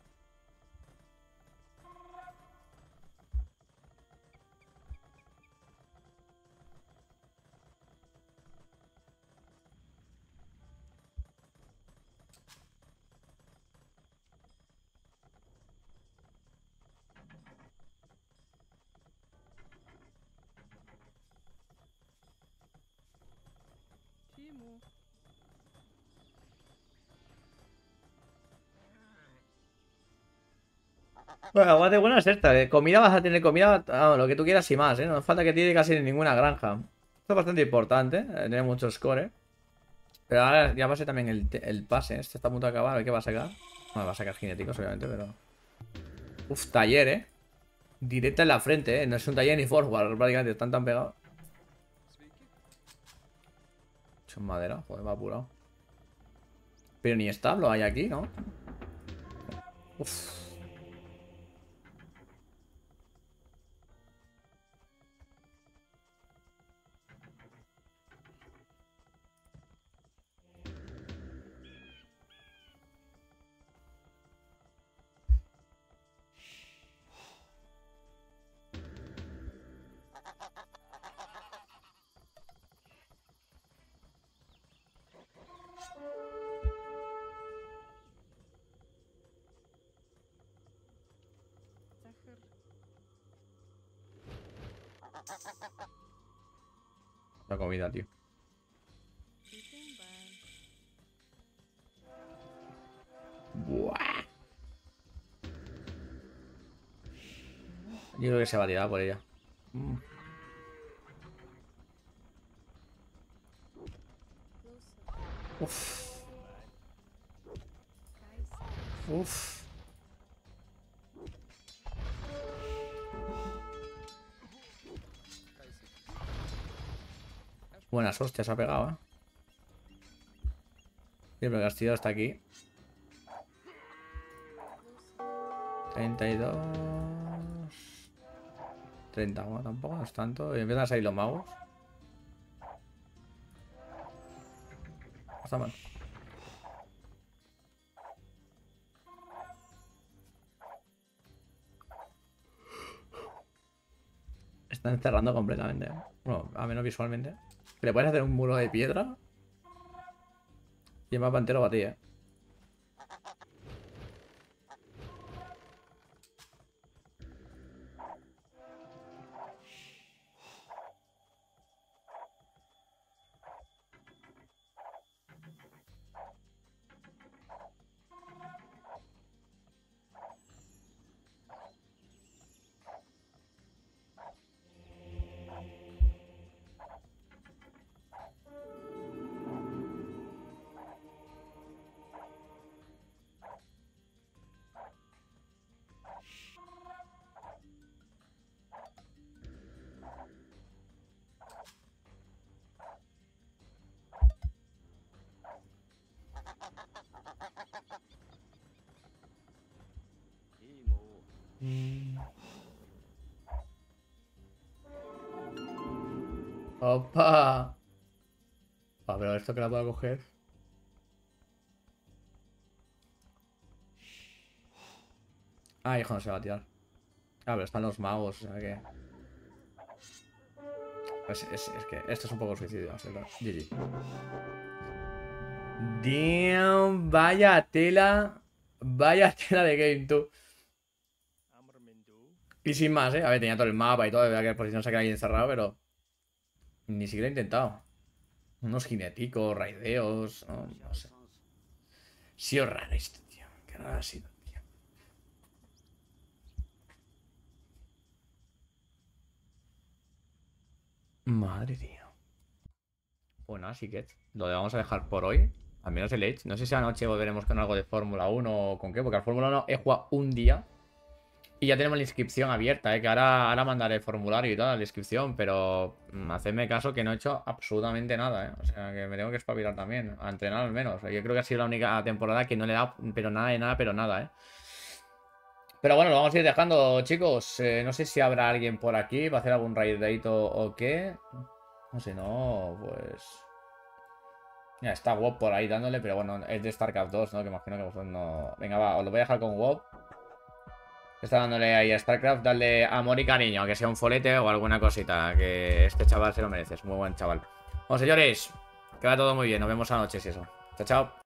Bueno, aguante buena es esta, ¿eh? Comida vas a tener comida, ah, lo que tú quieras y más, ¿eh? No hace falta que tire casi ninguna granja. Esto es bastante importante, eh, tener mucho score, ¿eh? Pero ahora ya va a ser también el, el pase, ¿eh? Esto está a punto de acabar, a ver qué va a sacar. Bueno, va a sacar genéticos, obviamente, pero... Uf, taller, ¿eh? Directa en la frente, ¿eh? No es un taller ni forward, prácticamente, están tan pegados. Hecho en madera, joder, va apurado. Pero ni establo hay aquí, ¿no? Uf. La comida, tío. Buah. Yo creo que se va a tirar por ella. Mm. Uf. Uf. Buenas hostias ha pegado, ¿eh? Siempre el castillo está aquí. treinta y dos. treinta, bueno, tampoco no es tanto. Y empiezan a salir los magos. No está mal. Están encerrando completamente, ¿eh? Bueno, a menos visualmente. Le puedes hacer un muro de piedra. Y el mapa entero batía, ¿eh? Mm. ¡Opa! Ah, pero esto que la puedo coger. Ah, hijo, no se va a tirar. Ah, pero están los magos, o sea que... Es, es, es que esto es un poco suicidio, ¿verdad? G G. Damn, vaya tela. Vaya tela de game, tú. Y sin más, ¿eh? A ver, tenía todo el mapa y todo, de verdad que por si no se queda ahí encerrado, pero... Ni siquiera he intentado. Unos cinéticos, raideos... No, no sé. Sí, es raro esto, tío. Qué raro ha sido, tío. Madre, tío. Bueno, así que lo vamos a dejar por hoy. Al menos el Edge. No sé si anoche volveremos con algo de Fórmula uno o con qué, porque al Fórmula uno he jugado un día. Y ya tenemos la inscripción abierta, ¿eh? Que ahora, ahora mandaré el formulario y toda la inscripción, pero mm, hacedme caso que no he hecho absolutamente nada, ¿eh? O sea, que me tengo que espabilar también, a entrenar al menos. Yo creo que ha sido la única temporada que no le he dado, pero nada de nada, pero nada, ¿eh? Pero bueno, lo vamos a ir dejando, chicos. Eh, no sé si habrá alguien por aquí para hacer algún raidito o qué. No sé, no, pues... Mira, está WoW por ahí dándole, pero bueno, es de StarCraft dos, ¿no? Que imagino que vosotros no... Venga, va, os lo voy a dejar con WoW. Está dándole ahí a StarCraft, darle amor y cariño, que sea un folete o alguna cosita, que este chaval se lo merece, es muy buen chaval. Bueno, señores, queda todo muy bien, nos vemos anoche si eso. Chao, chao.